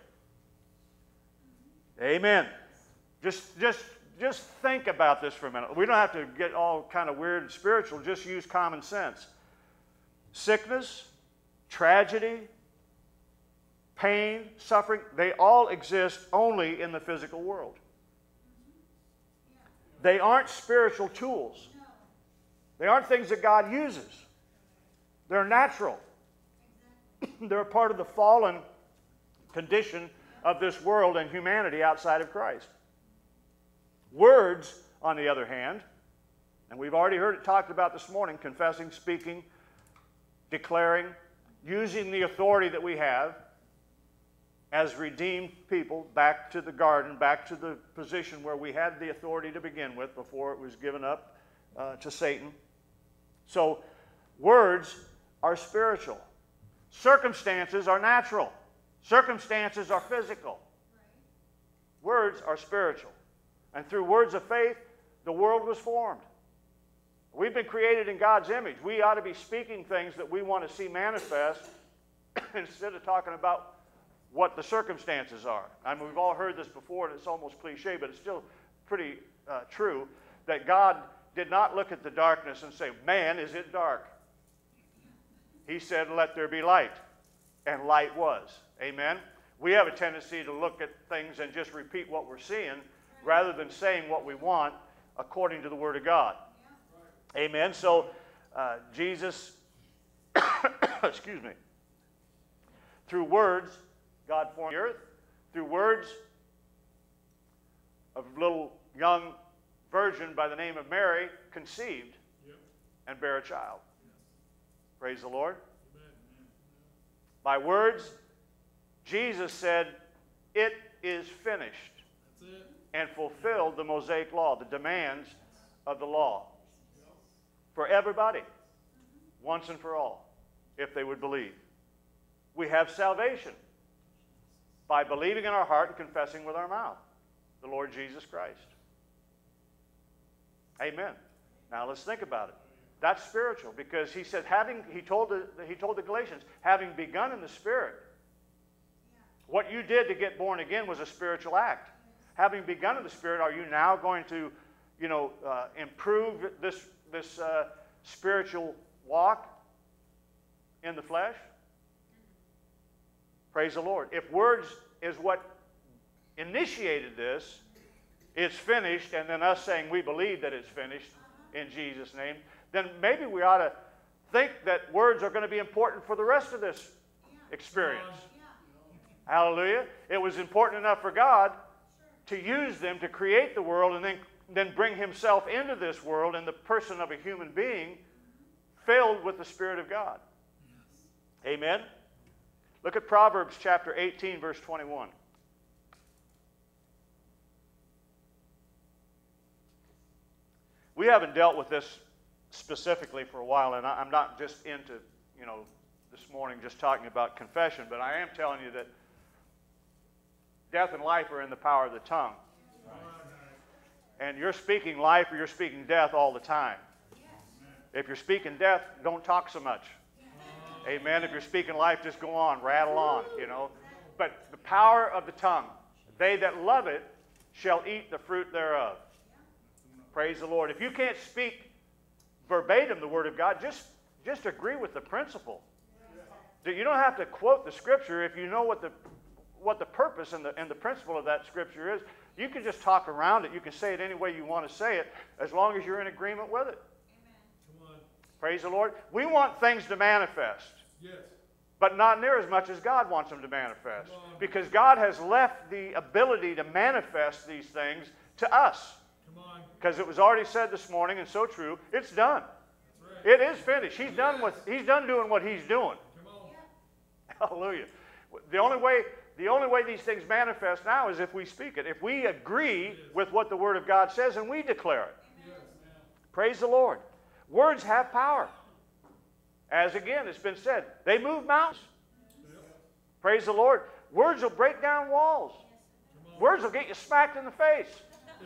Amen. Just, just, just think about this for a minute. We don't have to get all kind of weird and spiritual. Just use common sense. Sickness, tragedy, pain, suffering, they all exist only in the physical world. They aren't spiritual tools. They aren't things that God uses. They're natural. They're a part of the fallen condition of this world and humanity outside of Christ. Words, on the other hand, and we've already heard it talked about this morning, confessing, speaking, declaring, using the authority that we have as redeemed people back to the garden, back to the position where we had the authority to begin with before it was given up uh, to Satan. So, words are spiritual. Circumstances are natural. Circumstances are physical. Words are spiritual. And through words of faith, the world was formed. We've been created in God's image. We ought to be speaking things that we want to see manifest instead of talking about what the circumstances are. I mean, we've all heard this before, and it's almost cliche, but it's still pretty uh, true, that God did not look at the darkness and say, man, is it dark? He said, let there be light. And light was. Amen? We have a tendency to look at things and just repeat what we're seeing rather than saying what we want according to the Word of God. Amen? So, uh, Jesus, excuse me, through words, God formed the earth. Through words of a little young virgin by the name of Mary conceived yep. and bare a child. Yes. Praise the Lord. Amen. By words, Jesus said, it is finished. That's it. And fulfilled the Mosaic law, the demands of the law. Yep. For everybody, once and for all, if they would believe. We have salvation by believing in our heart and confessing with our mouth the Lord Jesus Christ. Amen. Now let's think about it. That's spiritual, because he said, having he told the he told the Galatians, having begun in the Spirit, what you did to get born again was a spiritual act. Having begun in the Spirit, are you now going to, you know, uh, improve this this uh, spiritual walk in the flesh? Praise the Lord. If words is what initiated this, it's finished, and then us saying we believe that it's finished in Jesus' name, then maybe we ought to think that words are going to be important for the rest of this experience. Hallelujah. It was important enough for God to use them to create the world and then, then bring himself into this world in the person of a human being filled with the Spirit of God. Amen. Look at Proverbs chapter eighteen, verse twenty-one. We haven't dealt with this specifically for a while, and I'm not just into, you know, this morning just talking about confession, but I am telling you that death and life are in the power of the tongue. And you're speaking life or you're speaking death all the time. If you're speaking death, don't talk so much. Amen. If you're speaking life, just go on, rattle on, you know. But the power of the tongue, they that love it shall eat the fruit thereof. Praise the Lord. If you can't speak verbatim the Word of God, just, just agree with the principle. You don't have to quote the Scripture if you know what the, what the purpose and the, and the principle of that Scripture is. You can just talk around it. You can say it any way you want to say it, as long as you're in agreement with it. Praise the Lord. We want things to manifest. Yes. But not near as much as God wants them to manifest. Because God has left the ability to manifest these things to us. Because it was already said this morning, and so true, it's done. Right. It is finished. He's done with, he's done doing what he's doing. Hallelujah. The only way, the only way these things manifest now is if we speak it. If we agree with what the Word of God says and we declare it. Yes. Praise the Lord. Words have power. As again, it's been said, they move mountains. Yep. Praise the Lord. Words will break down walls. Words will get you smacked in the face.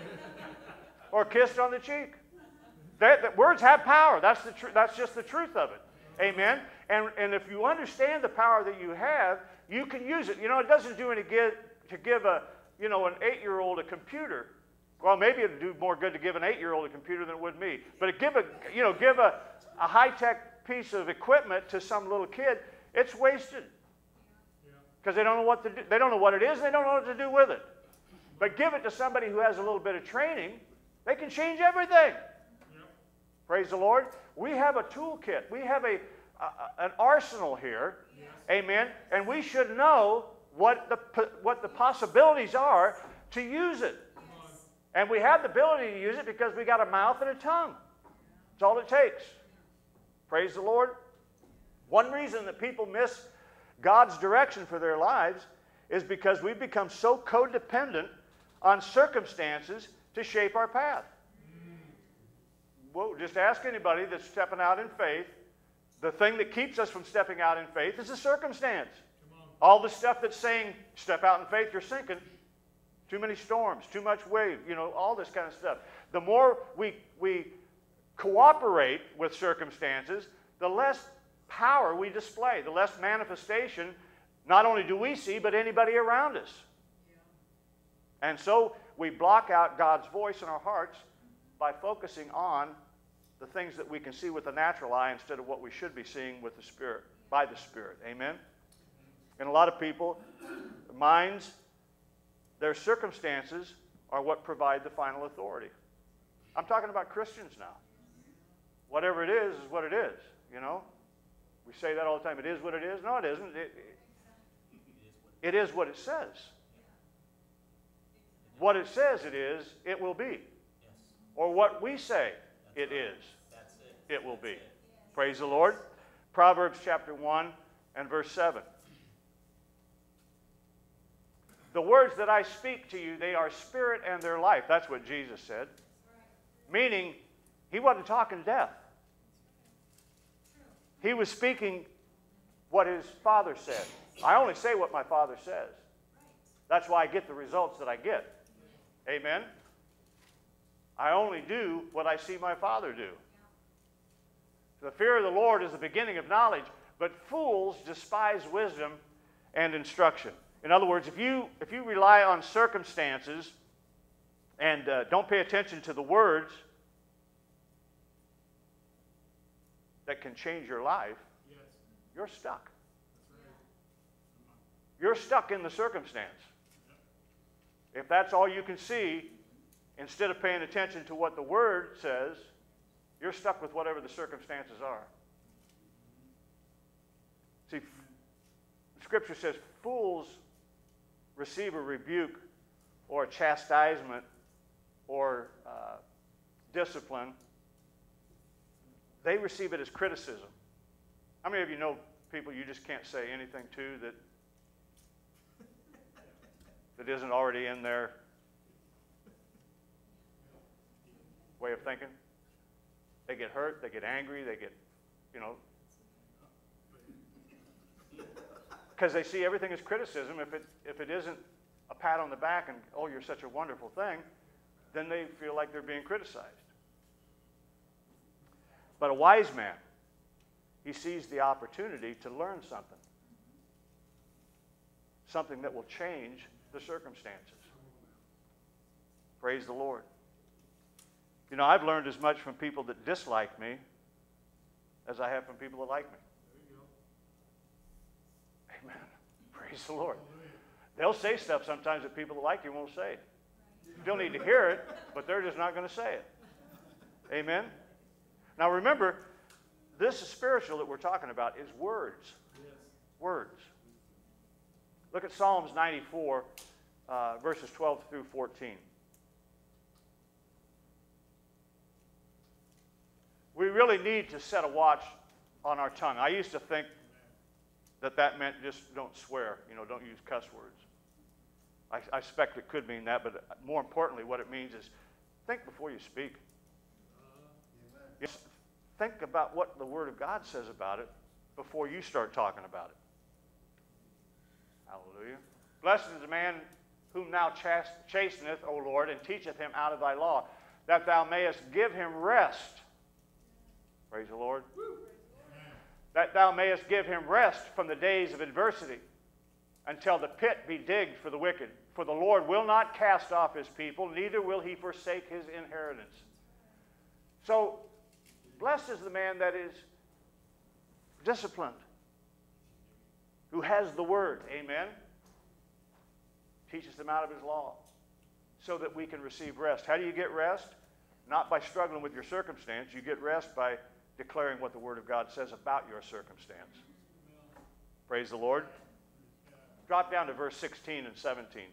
Or kissed on the cheek. That, that words have power. That's, the tr that's just the truth of it. Amen? And, and if you understand the power that you have, you can use it. You know, it doesn't do any good to give a, you know, an eight-year-old a computer. Well, maybe it would do more good to give an eight-year-old a computer than it would me. But give a, you know, give a, a high-tech piece of equipment to some little kid, it's wasted. Because they don't know what to do. They don't know what it is. They don't know what to do with it. But give it to somebody who has a little bit of training, they can change everything. Yep. Praise the Lord. We have a toolkit. We have a, a, an arsenal here. Amen. And we should know what the, what the possibilities are to use it. And we have the ability to use it because we got a mouth and a tongue. That's all it takes. Praise the Lord. One reason that people miss God's direction for their lives is because we've become so codependent on circumstances to shape our path. Well, just ask anybody that's stepping out in faith. The thing that keeps us from stepping out in faith is a circumstance. All the stuff that's saying, step out in faith, you're sinking. Too many storms, too much wave, you know, all this kind of stuff. The more we, we cooperate with circumstances, the less power we display, the less manifestation not only do we see, but anybody around us. Yeah. And so we block out God's voice in our hearts by focusing on the things that we can see with the natural eye instead of what we should be seeing with the Spirit, by the Spirit. Amen? And a lot of people, minds, their circumstances are what provide the final authority. I'm talking about Christians now. Whatever it is, is what it is, you know? We say that all the time. It is what it is. No, it isn't. It, it is what it says. What it says it is, it will be. Or what we say it is, it will be. Praise the Lord. Proverbs chapter one and verse seven. The words that I speak to you, they are spirit and their life. That's what Jesus said. Meaning, he wasn't talking death. He was speaking what his Father said. I only say what my Father says. That's why I get the results that I get. Amen? I only do what I see my Father do. The fear of the Lord is the beginning of knowledge, but fools despise wisdom and instruction. In other words, if you, if you rely on circumstances and uh, don't pay attention to the words that can change your life, yes, you're stuck. That's right. You're stuck in the circumstance. Yep. If that's all you can see, instead of paying attention to what the Word says, you're stuck with whatever the circumstances are. See, Scripture says fools receive a rebuke or a chastisement or uh, discipline. They receive it as criticism. How many of you know people you just can't say anything to that, that isn't already in their way of thinking? They get hurt, they get angry, they get, you know, because they see everything as criticism. If it, if it isn't a pat on the back and, oh, you're such a wonderful thing, then they feel like they're being criticized. But a wise man, he sees the opportunity to learn something. Something that will change the circumstances. Praise the Lord. You know, I've learned as much from people that dislike me as I have from people that like me. Amen. Praise the Lord. They'll say stuff sometimes that people that like you won't say. Still need to hear it, but they're just not going to say it. Amen. Now remember, this is spiritual that we're talking about is words. Yes. Words. Look at Psalms ninety-four, uh, verses twelve through fourteen. We really need to set a watch on our tongue. I used to think that that meant just don't swear, you know, don't use cuss words. I, I suspect it could mean that, but more importantly, what it means is think before you speak. Yes, think about what the Word of God says about it before you start talking about it. Hallelujah. Blessed is the man whom thou chast- chasteneth, O Lord, and teacheth him out of thy law, that thou mayest give him rest. Praise the Lord. That thou mayest give him rest from the days of adversity, until the pit be digged for the wicked. For the Lord will not cast off his people, neither will he forsake his inheritance. So, blessed is the man that is disciplined, who has the word, amen, teaches them out of his law, so that we can receive rest. How do you get rest? Not by struggling with your circumstance. You get rest by declaring what the Word of God says about your circumstance. Praise the Lord. Drop down to verse sixteen and seventeen.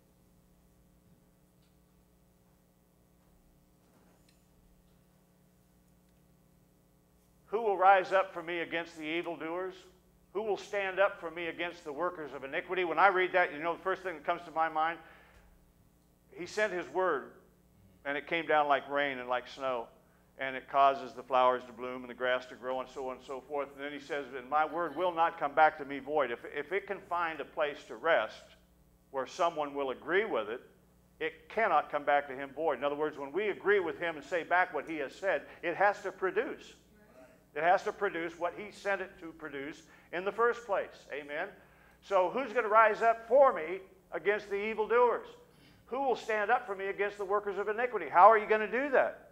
Who will rise up for me against the evildoers? Who will stand up for me against the workers of iniquity? When I read that, you know, the first thing that comes to my mind, he sent his word, and it came down like rain and like snow, and it causes the flowers to bloom and the grass to grow and so on and so forth. And then he says, and my word will not come back to me void. If, if it can find a place to rest where someone will agree with it, it cannot come back to him void. In other words, when we agree with him and say back what he has said, it has to produce. It has to produce what he sent it to produce in the first place. Amen? So who's going to rise up for me against the evildoers? Who will stand up for me against the workers of iniquity? How are you going to do that?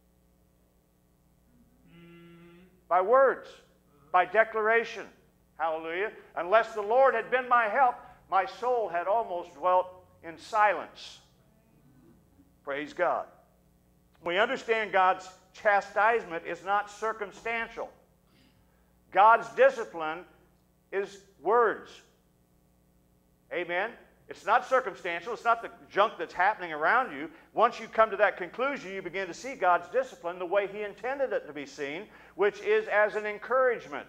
Mm. By words. By declaration. Hallelujah. Unless the Lord had been my help, my soul had almost dwelt in silence. Praise God. We understand God's chastisement is not circumstantial. God's discipline is words. Amen? It's not circumstantial. It's not the junk that's happening around you. Once you come to that conclusion, you begin to see God's discipline the way he intended it to be seen, which is as an encouragement.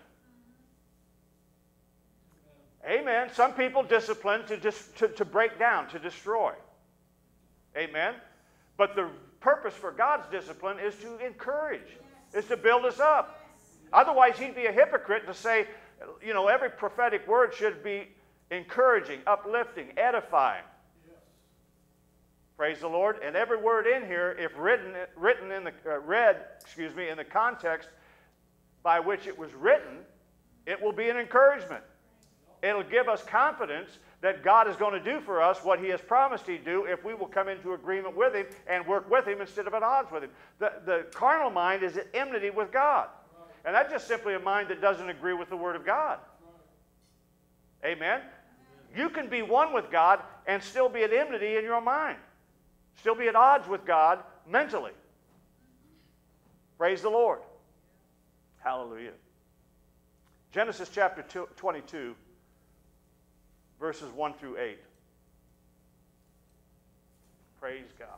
Amen. Some people discipline to, dis to, to break down, to destroy. Amen. But the purpose for God's discipline is to encourage, yes. is to build us up. Yes. Otherwise, he'd be a hypocrite to say, you know, every prophetic word should be encouraging, uplifting, edifying. Yes. Praise the Lord. And every word in here, if written, written in the uh, read, excuse me, in the context by which it was written, it will be an encouragement. It'll give us confidence that God is going to do for us what he has promised he'd do if we will come into agreement with him and work with him instead of at odds with him. The, the carnal mind is at enmity with God. And that's just simply a mind that doesn't agree with the Word of God. Amen? You can be one with God and still be at enmity in your mind. Still be at odds with God mentally. Praise the Lord. Hallelujah. Genesis chapter twenty-two. Verses one through eight. Praise God.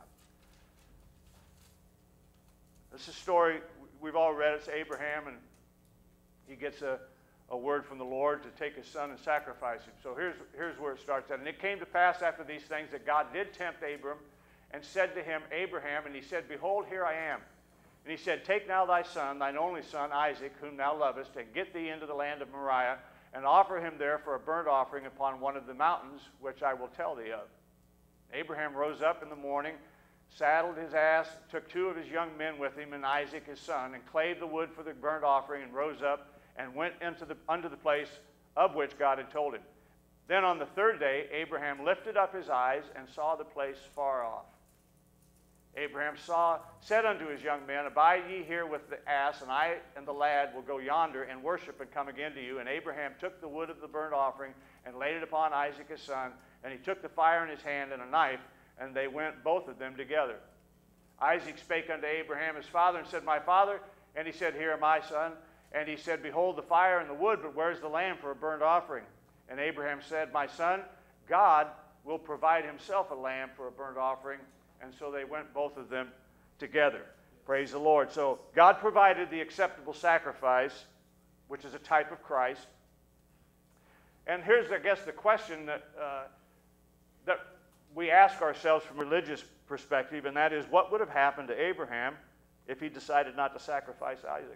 This is a story we've all read. It's Abraham, and he gets a, a word from the Lord to take his son and sacrifice him. So here's, here's where it starts at. And it came to pass after these things that God did tempt Abram and said to him, Abraham, and he said, Behold, here I am. And he said, Take now thy son, thine only son, Isaac, whom thou lovest, and get thee into the land of Moriah, and offer him there for a burnt offering upon one of the mountains, which I will tell thee of. Abraham rose up in the morning, saddled his ass, took two of his young men with him, and Isaac his son, and clave the wood for the burnt offering, and rose up, and went into the, unto the place of which God had told him. Then on the third day, Abraham lifted up his eyes, and saw the place far off. Abraham saw, said unto his young men, Abide ye here with the ass, and I and the lad will go yonder and worship and come again to you. And Abraham took the wood of the burnt offering and laid it upon Isaac his son. And he took the fire in his hand and a knife, and they went both of them together. Isaac spake unto Abraham his father and said, My father. And he said, Here am I, son. And he said, Behold the fire and the wood, but where's the lamb for a burnt offering? And Abraham said, My son, God will provide himself a lamb for a burnt offering. And so they went both of them together. Praise the Lord. So God provided the acceptable sacrifice, which is a type of Christ. And here's, I guess, the question that, uh, that we ask ourselves from a religious perspective, and that is, what would have happened to Abraham if he decided not to sacrifice Isaac?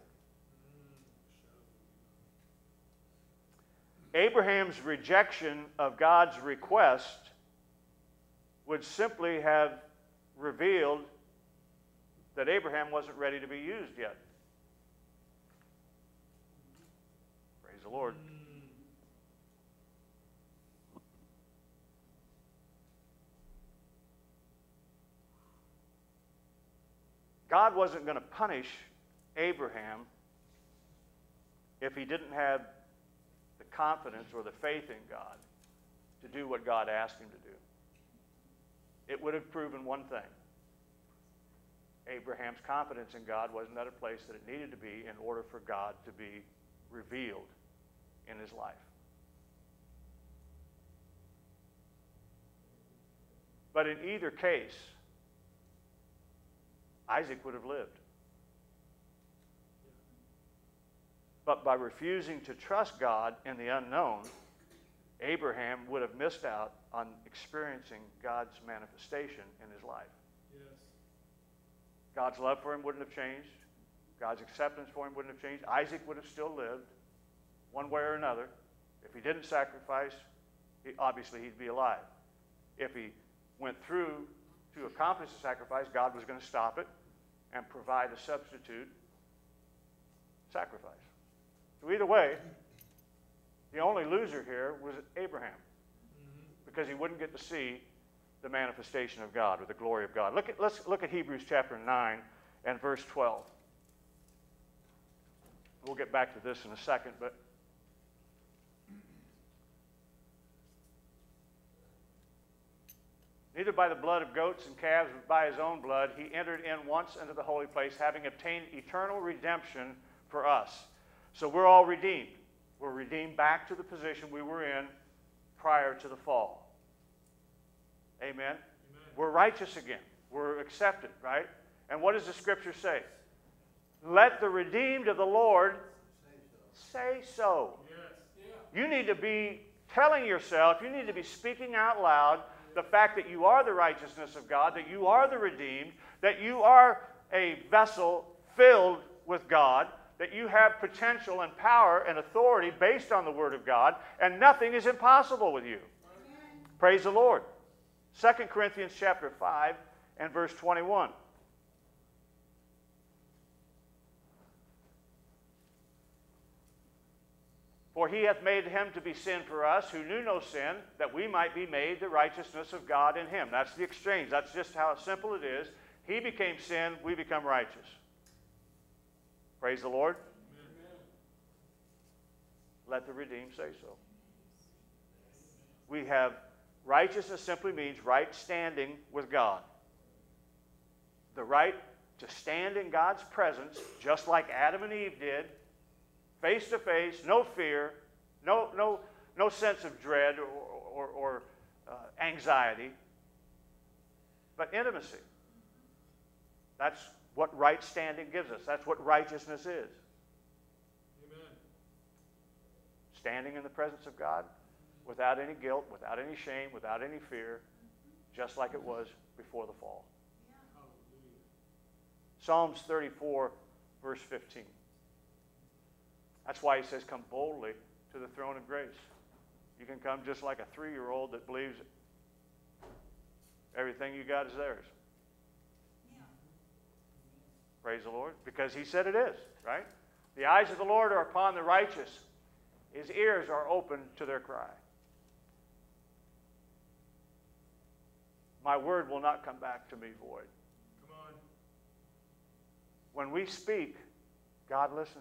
Abraham's rejection of God's request would simply have revealed that Abraham wasn't ready to be used yet. Praise the Lord. God wasn't going to punish Abraham if he didn't have the confidence or the faith in God to do what God asked him to do. It would have proven one thing. Abraham's confidence in God wasn't at a place that it needed to be in order for God to be revealed in his life. But in either case, Isaac would have lived. But by refusing to trust God in the unknown, Abraham would have missed out on experiencing God's manifestation in his life. Yes. God's love for him wouldn't have changed. God's acceptance for him wouldn't have changed. Isaac would have still lived, one way or another. If he didn't sacrifice, he, obviously he'd be alive. If he went through to accomplish the sacrifice, God was going to stop it and provide a substitute sacrifice. So either way, the only loser here was Abraham, because he wouldn't get to see the manifestation of God or the glory of God. Look at, let's look at Hebrews chapter nine and verse twelve. We'll get back to this in a second, but neither by the blood of goats and calves, but by his own blood, he entered in once into the holy place, having obtained eternal redemption for us. So we're all redeemed. We're redeemed back to the position we were in prior to the fall. Amen? Amen. We're righteous again. We're accepted, right? And what does the Scripture say? Let the redeemed of the Lord say so. Yes. Yeah. You need to be telling yourself, you need to be speaking out loud the fact that you are the righteousness of God, that you are the redeemed, that you are a vessel filled with God, that you have potential and power and authority based on the Word of God, and nothing is impossible with you. Amen. Praise the Lord. Second Corinthians chapter five and verse twenty-one. For he hath made him to be sin for us, who knew no sin, that we might be made the righteousness of God in him. That's the exchange. That's just how simple it is. He became sin, we become righteous. Praise the Lord. Amen. Let the redeemed say so. We have, righteousness simply means right standing with God. The right to stand in God's presence, just like Adam and Eve did, face to face, no fear, no, no, no sense of dread or, or, or uh, anxiety, but intimacy. That's what right standing gives us. That's what righteousness is. Amen. Standing in the presence of God without any guilt, without any shame, without any fear, just like it was before the fall. Yeah. Psalms thirty-four, verse fifteen. That's why he says, come boldly to the throne of grace. You can come just like a three-year-old that believes everything you got is theirs. Yeah. Praise the Lord. Because he said it is, right? The eyes of the Lord are upon the righteous. His ears are open to their cry. My word will not come back to me void. Come on. When we speak, God listens.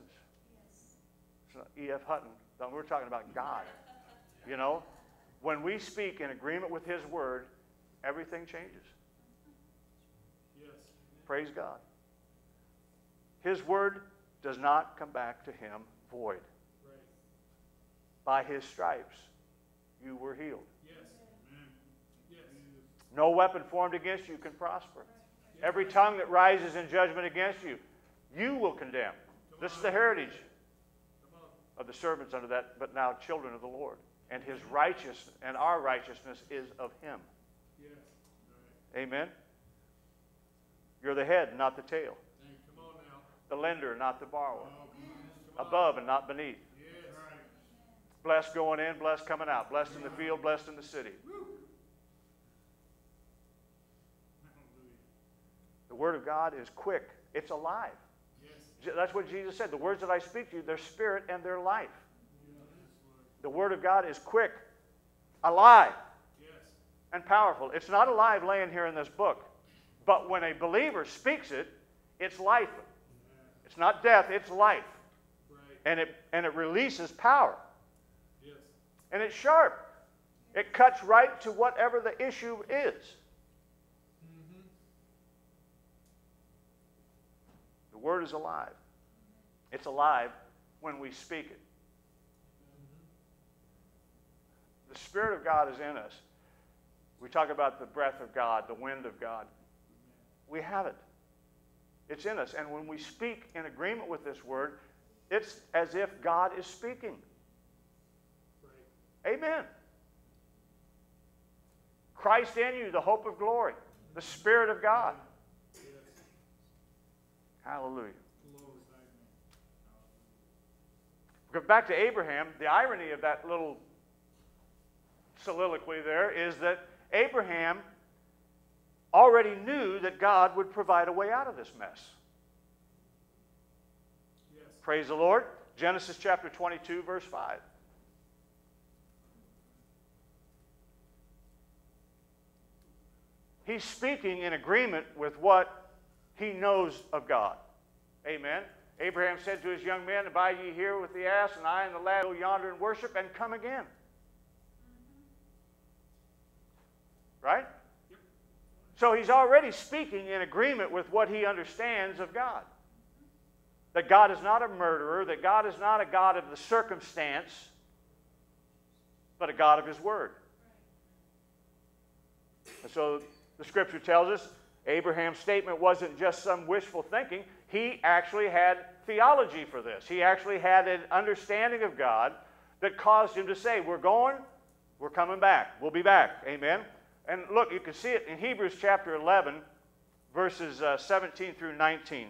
E F Hutton. We're talking about God. You know, when we speak in agreement with his word, everything changes. Yes. Praise God. His word does not come back to him void. Right. By his stripes, you were healed. Yes. Amen. Yes. No weapon formed against you can prosper. Every tongue that rises in judgment against you, you will condemn. This is the heritage of the servants under that, but now children of the Lord. And his righteousness, and our righteousness is of him. Yes. Right. Amen? You're the head, not the tail. Hey, come on now. The lender, not the borrower. Oh, come on. Above and not beneath. Yes. Right. Blessed going in, blessed coming out. Blessed in the field, blessed in the city. Woo. The word of God is quick. It's alive. That's what Jesus said. The words that I speak to you, they're spirit and they're life. The word of God is quick, alive, yes, and powerful. It's not alive laying here in this book. But when a believer speaks it, it's life. It's not death, it's life. right, And it, and it releases power. yes, And it's sharp. It cuts right to whatever the issue is. mm-hmm. Word is alive. It's alive when we speak it. The Spirit of God is in us. We talk about the breath of God, the wind of God. We have it. It's in us. And when we speak in agreement with this Word, it's as if God is speaking. Right. Amen. Christ in you, the hope of glory. The Spirit of God. Yes. Hallelujah. Go back to Abraham. The irony of that little soliloquy there is that Abraham already knew that God would provide a way out of this mess. Yes. Praise the Lord. Genesis chapter twenty-two, verse five. He's speaking in agreement with what he knows of God. Amen. Abraham said to his young men, "Abide ye here with the ass, and I and the lad go yonder and worship, and come again." Right? Yep. So he's already speaking in agreement with what he understands of God. That God is not a murderer, that God is not a God of the circumstance, but a God of His Word. And so the Scripture tells us Abraham's statement wasn't just some wishful thinking. He actually had theology for this. He actually had an understanding of God that caused him to say, we're going, we're coming back. We'll be back. Amen? And look, you can see it in Hebrews chapter eleven, verses uh, seventeen through nineteen.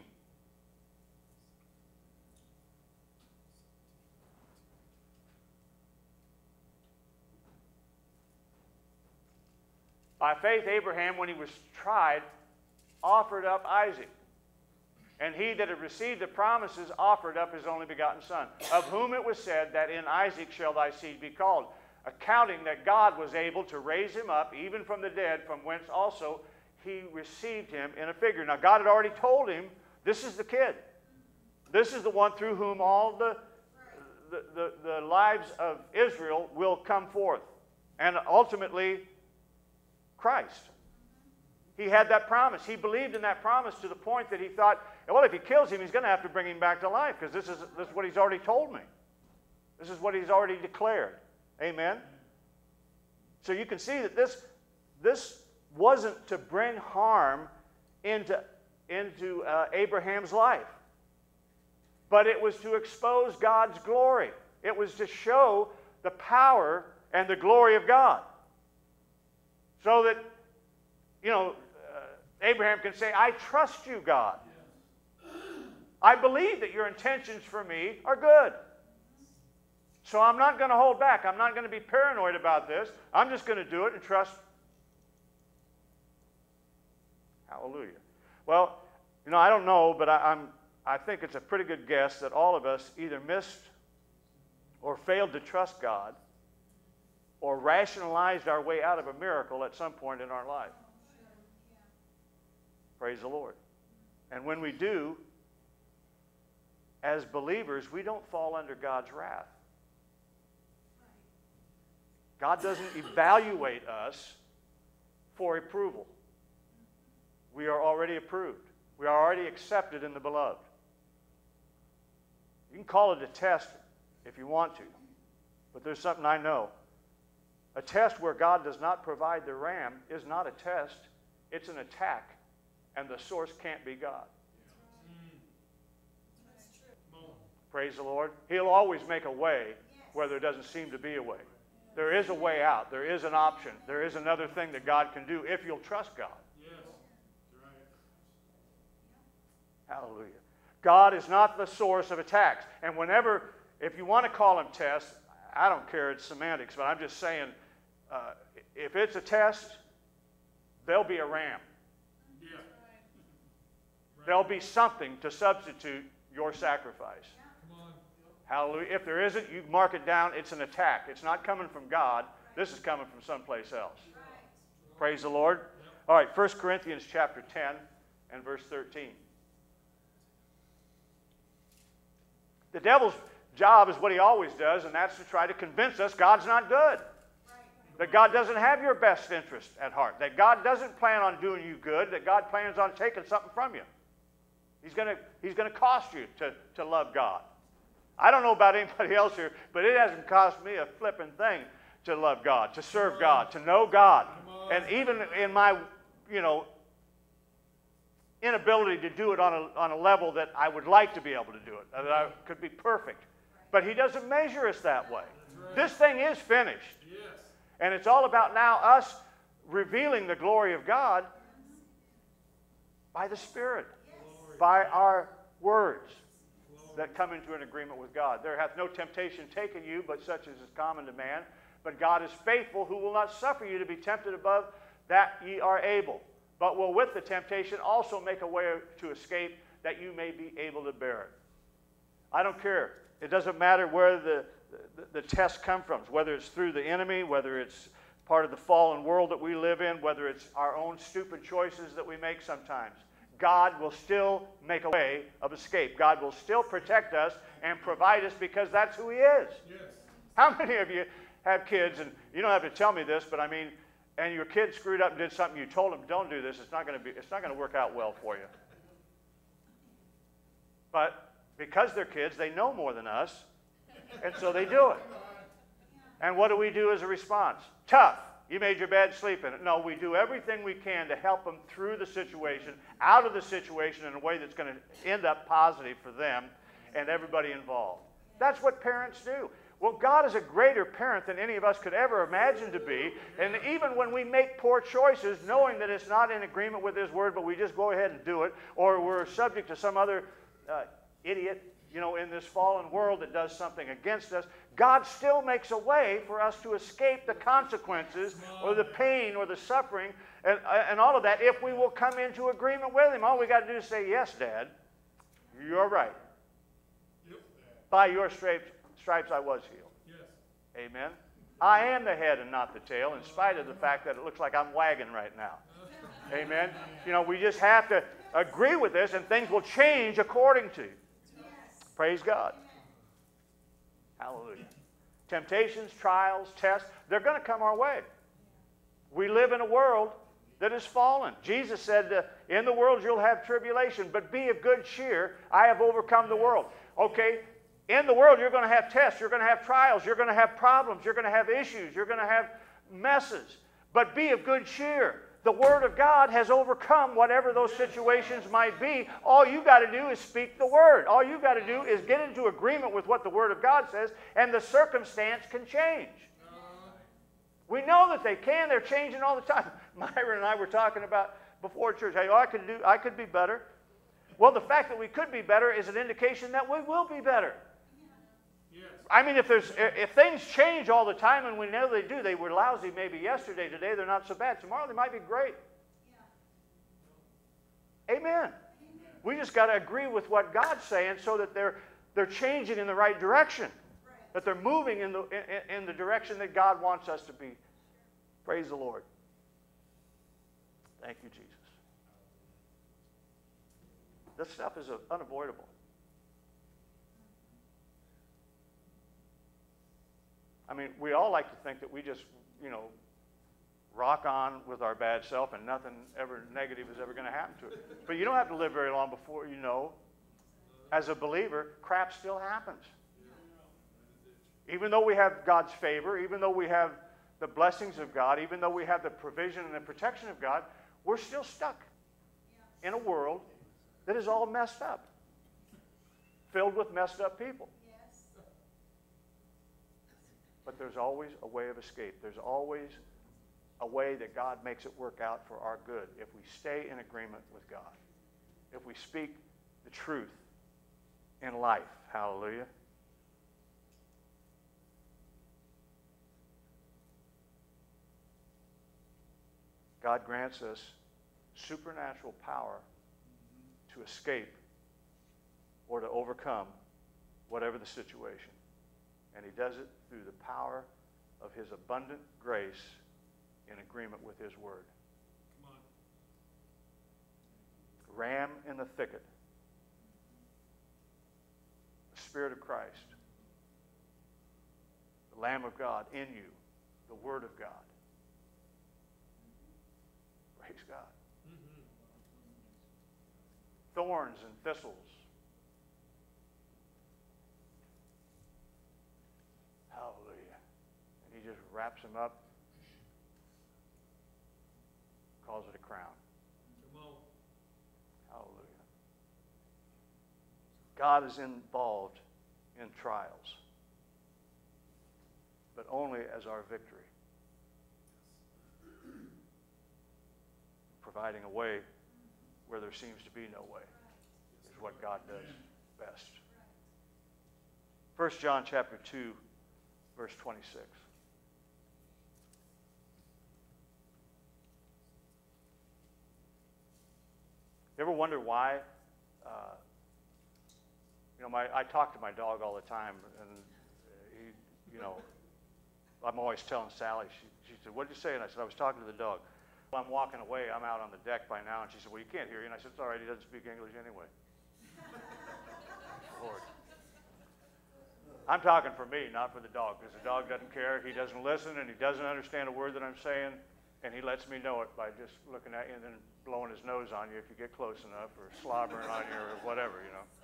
By faith, Abraham, when he was tried, offered up Isaac. And he that had received the promises offered up his only begotten son, of whom it was said that in Isaac shall thy seed be called, accounting that God was able to raise him up, even from the dead, from whence also he received him in a figure. Now, God had already told him, this is the kid. This is the one through whom all the, the, the, the lives of Israel will come forth. And ultimately, Christ. He had that promise. He believed in that promise to the point that he thought, well, if he kills him, he's going to have to bring him back to life, because this is, this is what he's already told me. This is what he's already declared. Amen? So you can see that this, this wasn't to bring harm into, into uh, Abraham's life, but it was to expose God's glory. It was to show the power and the glory of God. So that, you know, uh, Abraham can say, I trust you, God. I believe that your intentions for me are good. So I'm not going to hold back. I'm not going to be paranoid about this. I'm just going to do it and trust. Hallelujah. Well, you know, I don't know, but I, I'm, I think it's a pretty good guess that all of us either missed or failed to trust God or rationalized our way out of a miracle at some point in our life. Praise the Lord. And when we do, as believers, we don't fall under God's wrath. God doesn't evaluate us for approval. We are already approved. We are already accepted in the beloved. You can call it a test if you want to, but there's something I know. A test where God does not provide the ram is not a test, it's an attack, and the source can't be God. That's true. Praise the Lord. He'll always make a way where there doesn't seem to be a way. There is a way out. There is an option. There is another thing that God can do if you'll trust God. Yes. Right. Hallelujah. God is not the source of attacks. And whenever, if you want to call them tests, I don't care, it's semantics, but I'm just saying, uh, if it's a test, there'll be a ram. Yeah. Right. There'll be something to substitute your sacrifice. Come on. Hallelujah. If there isn't, you mark it down, it's an attack. It's not coming from God. This is coming from someplace else. Right. Praise the Lord. All right, First Corinthians chapter ten and verse thirteen. The devil's job is what he always does, and that's to try to convince us God's not good. That God doesn't have your best interest at heart. That God doesn't plan on doing you good. That God plans on taking something from you. He's going to he's going to cost you to, to love God. I don't know about anybody else here, but it hasn't cost me a flipping thing to love God, to serve God, to know God. And even in my, you know, inability to do it on a, on a level that I would like to be able to do it, that I could be perfect. But he doesn't measure us that way. This thing is finished. Yes. And it's all about now us revealing the glory of God by the Spirit, by our words that come into an agreement with God. There hath no temptation taken you, but such as is common to man. But God is faithful, who will not suffer you to be tempted above that ye are able, but will with the temptation also make a way to escape, that you may be able to bear it. I don't care. It doesn't matter where the, the, the tests come from, whether it's through the enemy, whether it's part of the fallen world that we live in, whether it's our own stupid choices that we make sometimes. God will still make a way of escape. God will still protect us and provide us, because that's who he is. Yes. How many of you have kids, and you don't have to tell me this, but I mean, and your kid screwed up and did something, you told them, don't do this, it's not going to be, it's not going to work out well for you. But because they're kids, they know more than us, and so they do it. And what do we do as a response? Tough. You made your bed, sleep in it. No, we do everything we can to help them through the situation, out of the situation in a way that's going to end up positive for them and everybody involved. That's what parents do. Well, God is a greater parent than any of us could ever imagine to be. And even when we make poor choices, knowing that it's not in agreement with his word, but we just go ahead and do it, or we're subject to some other uh, idiot, you know, in this fallen world that does something against us, God still makes a way for us to escape the consequences or the pain or the suffering and, and all of that if we will come into agreement with him. All we got to do is say, yes, Dad, you're right. Yep. By your stripes, stripes I was healed. Yes. Amen. I am the head and not the tail, in spite of the fact that it looks like I'm wagging right now. Amen. You know, we just have to agree with this, and things will change according to. Praise God. Hallelujah. Temptations, trials, tests, they're going to come our way. We live in a world that is fallen. Jesus said, uh, in the world you'll have tribulation, but be of good cheer. I have overcome the world. Okay, in the world you're going to have tests, you're going to have trials, you're going to have problems, you're going to have issues, you're going to have messes. But be of good cheer. The Word of God has overcome whatever those situations might be. All you got to do is speak the Word. All you got to do is get into agreement with what the Word of God says, and the circumstance can change. We know that they can. They're changing all the time. Myra and I were talking about before church, hey, oh, I could do, I could be better. Well, the fact that we could be better is an indication that we will be better. Yes. I mean, if there's if things change all the time, and we know they do, they were lousy maybe yesterday, today they're not so bad. Tomorrow they might be great. Yeah. Amen. Amen. We just got to agree with what God's saying, so that they're they're changing in the right direction, right. That they're moving in the in, in the direction that God wants us to be. Praise the Lord. Thank you, Jesus. This stuff is unavoidable. I mean, we all like to think that we just, you know, rock on with our bad self and nothing ever negative is ever going to happen to it. But you don't have to live very long before you know, as a believer, crap still happens. Even though we have God's favor, even though we have the blessings of God, even though we have the provision and the protection of God, we're still stuck in a world that is all messed up, filled with messed up people. But there's always a way of escape. There's always a way that God makes it work out for our good if we stay in agreement with God, if we speak the truth in life. Hallelujah. God grants us supernatural power to escape or to overcome whatever the situation. And he does it through the power of his abundant grace in agreement with his word. Come on. Ram in the thicket. The Spirit of Christ. The Lamb of God in you. The Word of God. Praise God. thorns and thistles. Hallelujah. And he just wraps them up, calls it a crown. Come on. Hallelujah. God is involved in trials, but only as our victory. Providing a way where there seems to be no way is what God does best. First John chapter two, verse twenty-six. You ever wonder why? Uh, you know, my I talk to my dog all the time, and he, you know, I'm always telling Sally. She, she said, "What did you say?" And I said, "I was talking to the dog." Well, I'm walking away. I'm out on the deck by now, and she said, "Well, you can't hear you." And I said, "It's all right. He doesn't speak English anyway." Lord, I'm talking for me, not for the dog, because the dog doesn't care. He doesn't listen, and he doesn't understand a word that I'm saying, and he lets me know it by just looking at you and then blowing his nose on you if you get close enough, or slobbering on you, or whatever, you know.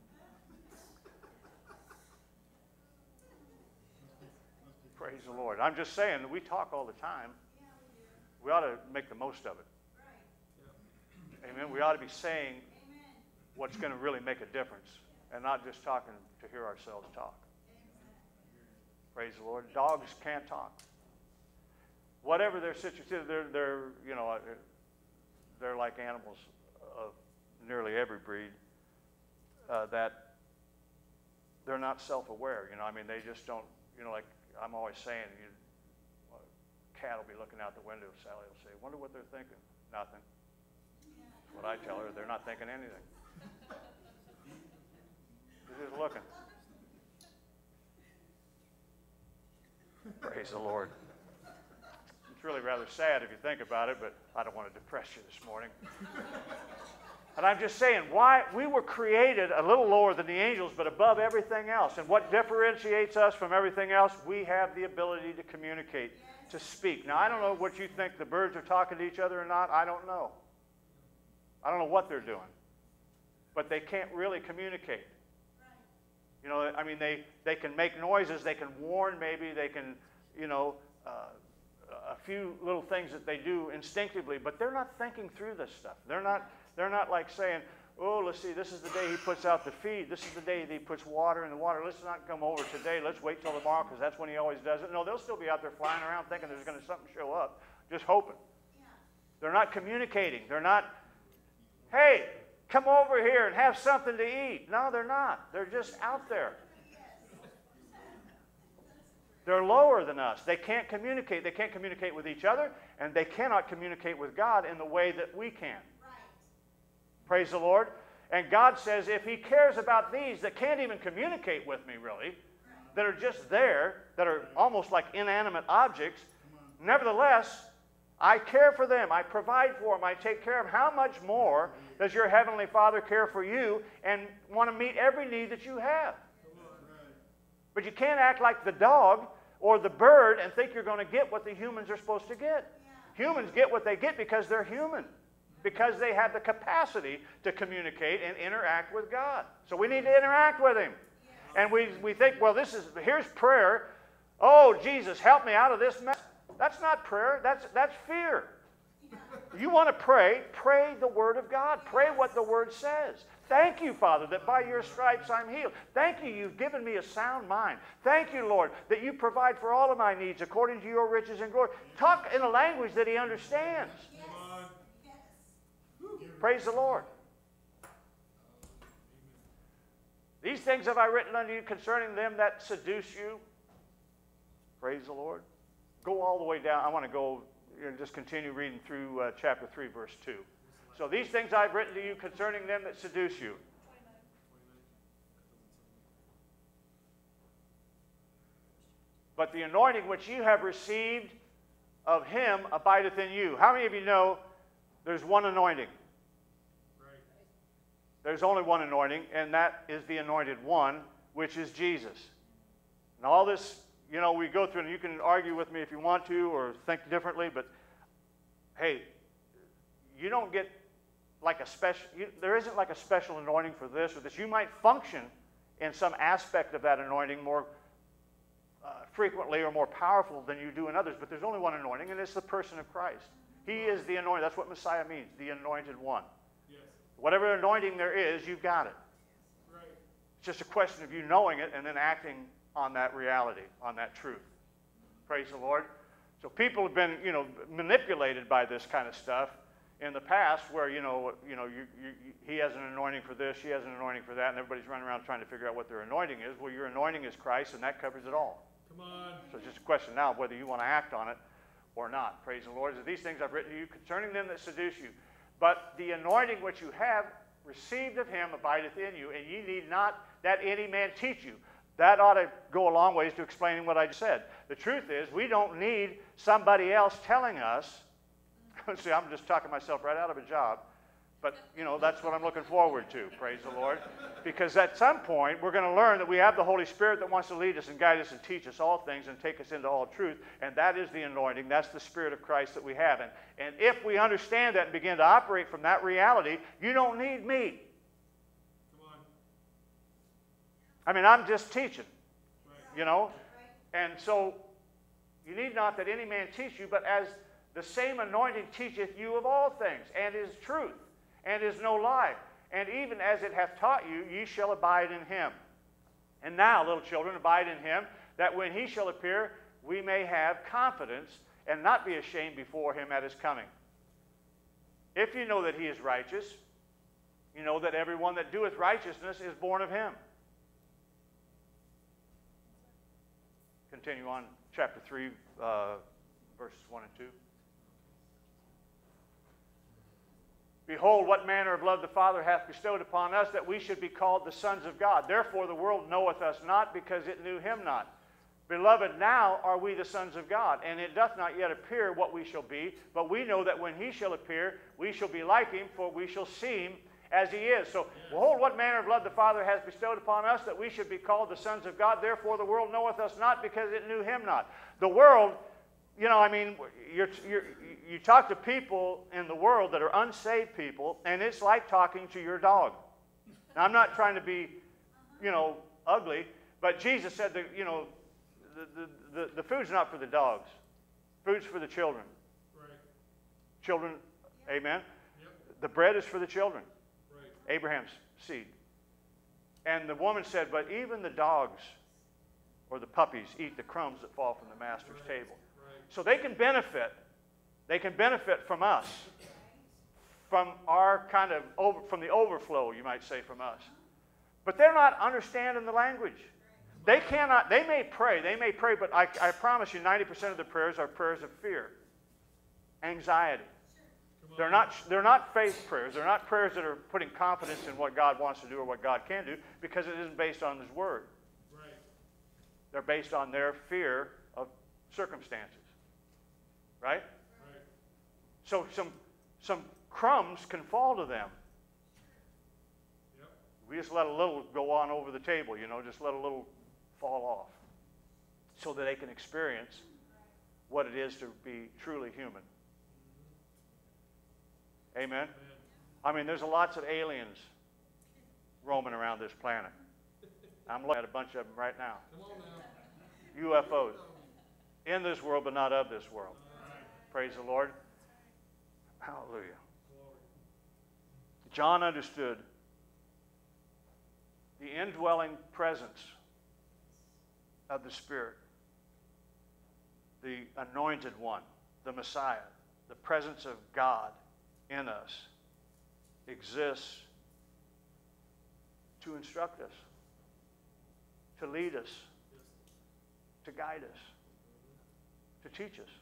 Praise the Lord. I'm just saying, we talk all the time. We ought to make the most of it. Amen. We ought to be saying what's going to really make a difference, and not just talking to hear ourselves talk. Praise the Lord. Dogs can't talk. Whatever their situation, they're, they're, you know, they're like animals of nearly every breed, uh, that they're not self-aware. You know, I mean, they just don't, you know, like I'm always saying, you, a cat will be looking out the window, Sally will say, "Wonder what they're thinking." Nothing. What I tell her, they're not thinking anything. They're just looking. Praise the Lord. It's really rather sad if you think about it, but I don't want to depress you this morning. And I'm just saying, why we were created a little lower than the angels, but above everything else. And what differentiates us from everything else? We have the ability to communicate, to speak. Now, I don't know what you think the birds are talking to each other or not. I don't know. I don't know what they're doing. But they can't really communicate. You know, I mean, they, they can make noises, they can warn maybe, they can, you know, uh, a few little things that they do instinctively, but they're not thinking through this stuff. They're not, they're not like saying, "Oh, let's see, this is the day he puts out the feed. This is the day that he puts water in the water. Let's not come over today. Let's wait till tomorrow because that's when he always does it." No, they'll still be out there flying around thinking there's going to something show up, just hoping. They're not communicating. They're not, "Hey, come over here and have something to eat." No, they're not. They're just out there. They're lower than us. They can't communicate. They can't communicate with each other, and they cannot communicate with God in the way that we can. Right. Praise the Lord. And God says if he cares about these that can't even communicate with me really, right, that are just there, that are almost like inanimate objects, nevertheless, I care for them. I provide for them. I take care of them. How much more does your Heavenly Father care for you and want to meet every need that you have? But you can't act like the dog or the bird and think you're going to get what the humans are supposed to get. Yeah. Humans get what they get because they're human, because they have the capacity to communicate and interact with God. So we need to interact with him. Yeah. And we, we think, well, this is, here's prayer. "Oh, Jesus, help me out of this mess." That's not prayer. That's, that's fear. You want to pray, pray the Word of God. Pray what the Word says. "Thank you, Father, that by your stripes I'm healed. Thank you, you've given me a sound mind. Thank you, Lord, that you provide for all of my needs according to your riches and glory." Talk in a language that he understands. Yes. Praise the Lord. "These things have I written unto you concerning them that seduce you." Praise the Lord. Go all the way down. I want to go and just continue reading through uh, chapter three, verse two. "So these things I've written to you concerning them that seduce you." "But the anointing which you have received of him abideth in you." How many of you know there's one anointing? Right. There's only one anointing, and that is the anointed one, which is Jesus. And all this, you know, we go through, and you can argue with me if you want to or think differently, but hey, you don't get like a special, you, there isn't like a special anointing for this or this. You might function in some aspect of that anointing more uh, frequently or more powerful than you do in others, but there's only one anointing, and it's the person of Christ. He is the anointed. That's what Messiah means, the anointed one. Yes. Whatever anointing there is, you've got it. Right. It's just a question of you knowing it and then acting on that reality, on that truth. Praise the Lord. So people have been, you know, manipulated by this kind of stuff in the past, where you know, you know, you, you, you, he has an anointing for this, she has an anointing for that, and everybody's running around trying to figure out what their anointing is. Well, your anointing is Christ, and that covers it all. Come on. So it's just a question now of whether you want to act on it or not. Praise the Lord. These things I've written to you concerning them that seduce you. But the anointing which you have received of him abideth in you, and ye need not that any man teach you. That ought to go a long ways to explaining what I just said. The truth is, we don't need somebody else telling us. See, I'm just talking myself right out of a job. But, you know, that's what I'm looking forward to, praise the Lord. Because at some point, we're going to learn that we have the Holy Spirit that wants to lead us and guide us and teach us all things and take us into all truth. And that is the anointing. That's the Spirit of Christ that we have. And, and if we understand that and begin to operate from that reality, you don't need me. Come on. I mean, I'm just teaching, Right. you know. And so, you need not that any man teach you, but as the same anointing teacheth you of all things, and is truth, and is no lie. And even as it hath taught you, ye shall abide in him. And now, little children, abide in him, that when he shall appear, we may have confidence, and not be ashamed before him at his coming. If you know that he is righteous, you know that everyone that doeth righteousness is born of him. Continue on, chapter three, uh, verses one and two. Behold, what manner of love the Father hath bestowed upon us, that we should be called the sons of God. Therefore the world knoweth us not, because it knew him not. Beloved, now are we the sons of God, and it doth not yet appear what we shall be, but we know that when he shall appear, we shall be like him, for we shall see him as he is. So, behold, what manner of love the Father hath bestowed upon us, that we should be called the sons of God. Therefore the world knoweth us not, because it knew him not. The world, you know, I mean, you're, you're, you talk to people in the world that are unsaved people, and it's like talking to your dog. Now, I'm not trying to be, you know, ugly, but Jesus said that, you know, the, the, the, the food's not for the dogs. Food's for the children. Right. Children, amen? Yep. The bread is for the children. Right. Abraham's seed. And the woman said, but even the dogs or the puppies eat the crumbs that fall from the master's Right. table. Right. So they can benefit. They can benefit from us, from our kind of, over, from the overflow, you might say, from us. But they're not understanding the language. They cannot, they may pray, they may pray, but I, I promise you ninety percent of the prayers are prayers of fear, anxiety. They're not, they're not faith prayers. They're not prayers that are putting confidence in what God wants to do or what God can do, because it isn't based on His Word. Right. They're based on their fear of circumstances. Right? Right. So some, some crumbs can fall to them. Yep. We just let a little go on over the table, you know, just let a little fall off, so that they can experience what it is to be truly human. Amen? Amen. I mean, there's lots of aliens roaming around this planet. I'm looking at a bunch of them right now. Come on now. U F Os. In this world, but not of this world. Praise the Lord. Hallelujah. Glory. John understood the indwelling presence of the Spirit, the anointed one, the Messiah, the presence of God in us exists to instruct us, to lead us, to guide us, to teach us.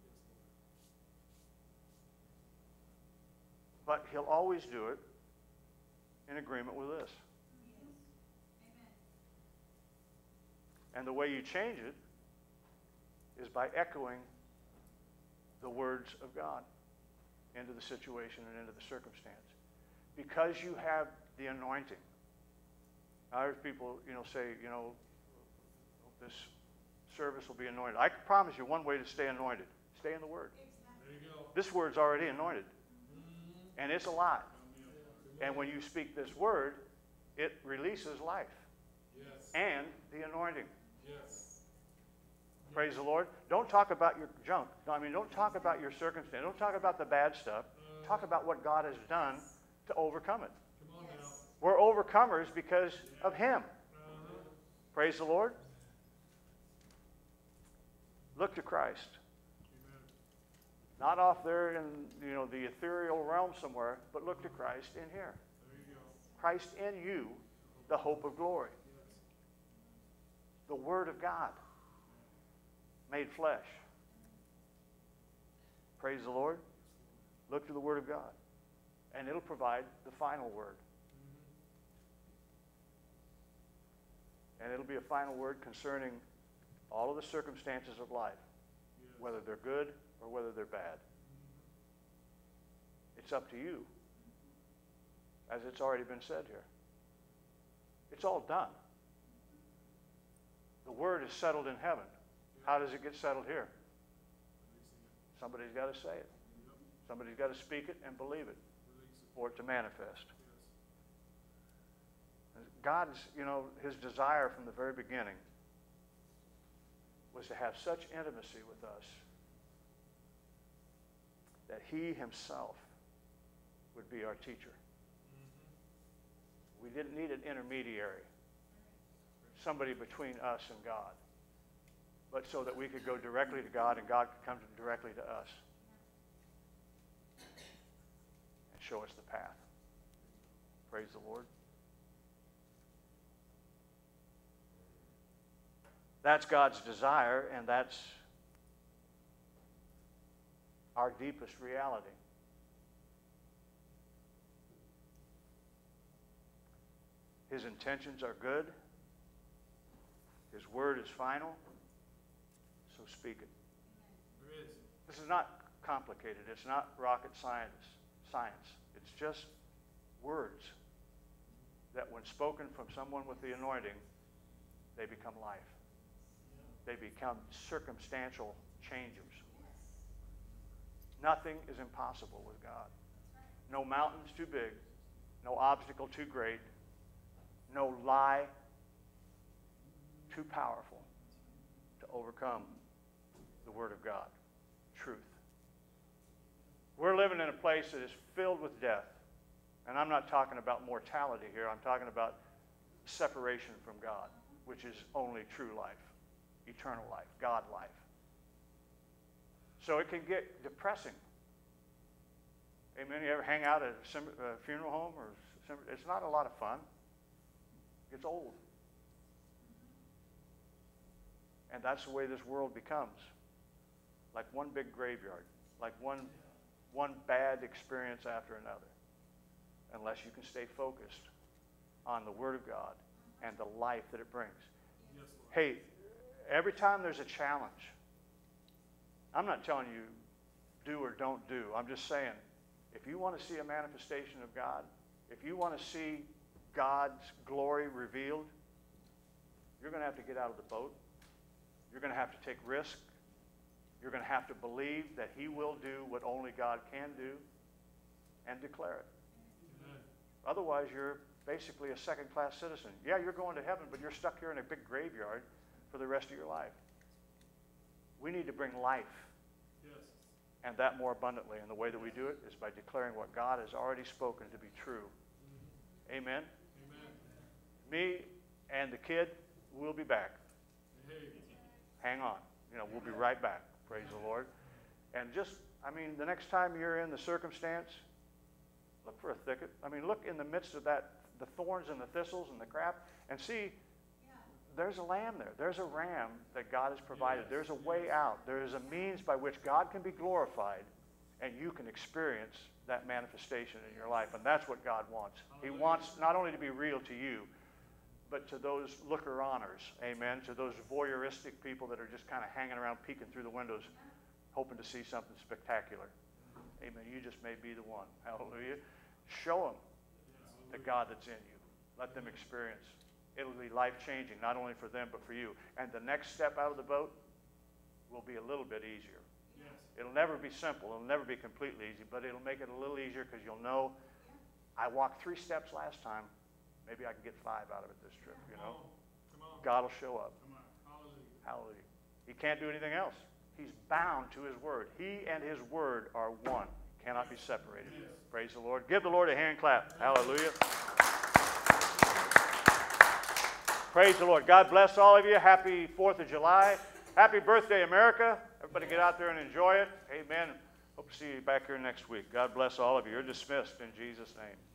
But He'll always do it in agreement with this. And the way you change it is by echoing the words of God into the situation and into the circumstance. Because you have the anointing. I heard people, you know, say, you know, this service will be anointed. I can promise you one way to stay anointed. Stay in the Word. There you go. This Word's already anointed. And it's alive. And when you speak this word, it releases life Yes. and the anointing. Yes. Praise the Lord. Don't talk about your junk. I mean, don't talk about your circumstance. Don't talk about the bad stuff. Talk about what God has done to overcome it. Come on now. We're overcomers because of Him. Uh-huh. Praise the Lord. Look to Christ. Amen. Not off there in, you know, the ethereal realm somewhere, but look to Christ in here. There you go. Christ in you, the hope of glory. Yes. The Word of God made flesh. Praise the Lord. Look to the Word of God, and it'll provide the final word. Mm-hmm. And it'll be a final word concerning all of the circumstances of life, Yes. whether they're good or whether they're bad. Mm-hmm. It's up to you, as it's already been said here. It's all done. The word is settled in heaven. How does it get settled here? Somebody's got to say it. Yep. Somebody's got to speak it and believe it Release it. for it to manifest. Yes. God's, you know, His desire from the very beginning was to have such intimacy with us that He Himself would be our teacher. Mm-hmm. We didn't need an intermediary, somebody between us and God, but so that we could go directly to God and God could come directly to us and show us the path. Praise the Lord. That's God's desire, and that's our deepest reality. His intentions are good. His word is final. So speak it. There is. This is not complicated. It's not rocket science. Science. It's just words that when spoken from someone with the anointing, they become life. They become circumstantial changers. Nothing is impossible with God. No mountain's too big. No obstacle too great. No lie too powerful to overcome the Word of God. Truth. We're living in a place that is filled with death. And I'm not talking about mortality here. I'm talking about separation from God, which is only true life. Eternal life, God life. So it can get depressing. Amen. You ever hang out at a funeral home? or It's not a lot of fun. It gets old. And that's the way this world becomes. Like one big graveyard. Like one, one bad experience after another. Unless you can stay focused on the Word of God and the life that it brings. Yes, Lord. Hey, every time there's a challenge, I'm not telling you do or don't do. I'm just saying, if you want to see a manifestation of God, if you want to see God's glory revealed, you're going to have to get out of the boat. You're going to have to take risk. You're going to have to believe that He will do what only God can do and declare it. Amen. Otherwise, you're basically a second-class citizen. Yeah, you're going to heaven, but you're stuck here in a big graveyard for the rest of your life. We need to bring life, Yes. and that more abundantly. And the way that we do it is by declaring what God has already spoken to be true. Mm-hmm. Amen? Amen. Me and the kid will be back. Hey. Hang on. You know, we'll be right back. Praise the Lord. And just, I mean, the next time you're in the circumstance, look for a thicket. I mean, look in the midst of that, the thorns and the thistles and the crap, and see there's a lamb there. There's a ram that God has provided. Yes, There's a way out. There is a means by which God can be glorified, and you can experience that manifestation in your life. And that's what God wants. He wants not only to be real to you, but to those looker-oners, amen, to those voyeuristic people that are just kind of hanging around, peeking through the windows, hoping to see something spectacular. Amen. You just may be the one. Hallelujah. Show them the God that's in you. Let them experience. It'll be life-changing, not only for them, but for you. And the next step out of the boat will be a little bit easier. Yes. It'll never be simple. It'll never be completely easy, but it'll make it a little easier because you'll know I walked three steps last time. Maybe I can get five out of it this trip, you know. Come on. God will show up. Come on. Hallelujah. Hallelujah. He can't do anything else. He's bound to his word. He and his word are one. Cannot be separated. Yes. Praise the Lord. Give the Lord a hand clap. Hallelujah. Praise the Lord. God bless all of you. Happy fourth of July. Happy birthday, America. Everybody get out there and enjoy it. Amen. Hope to see you back here next week. God bless all of you. You're dismissed in Jesus' name.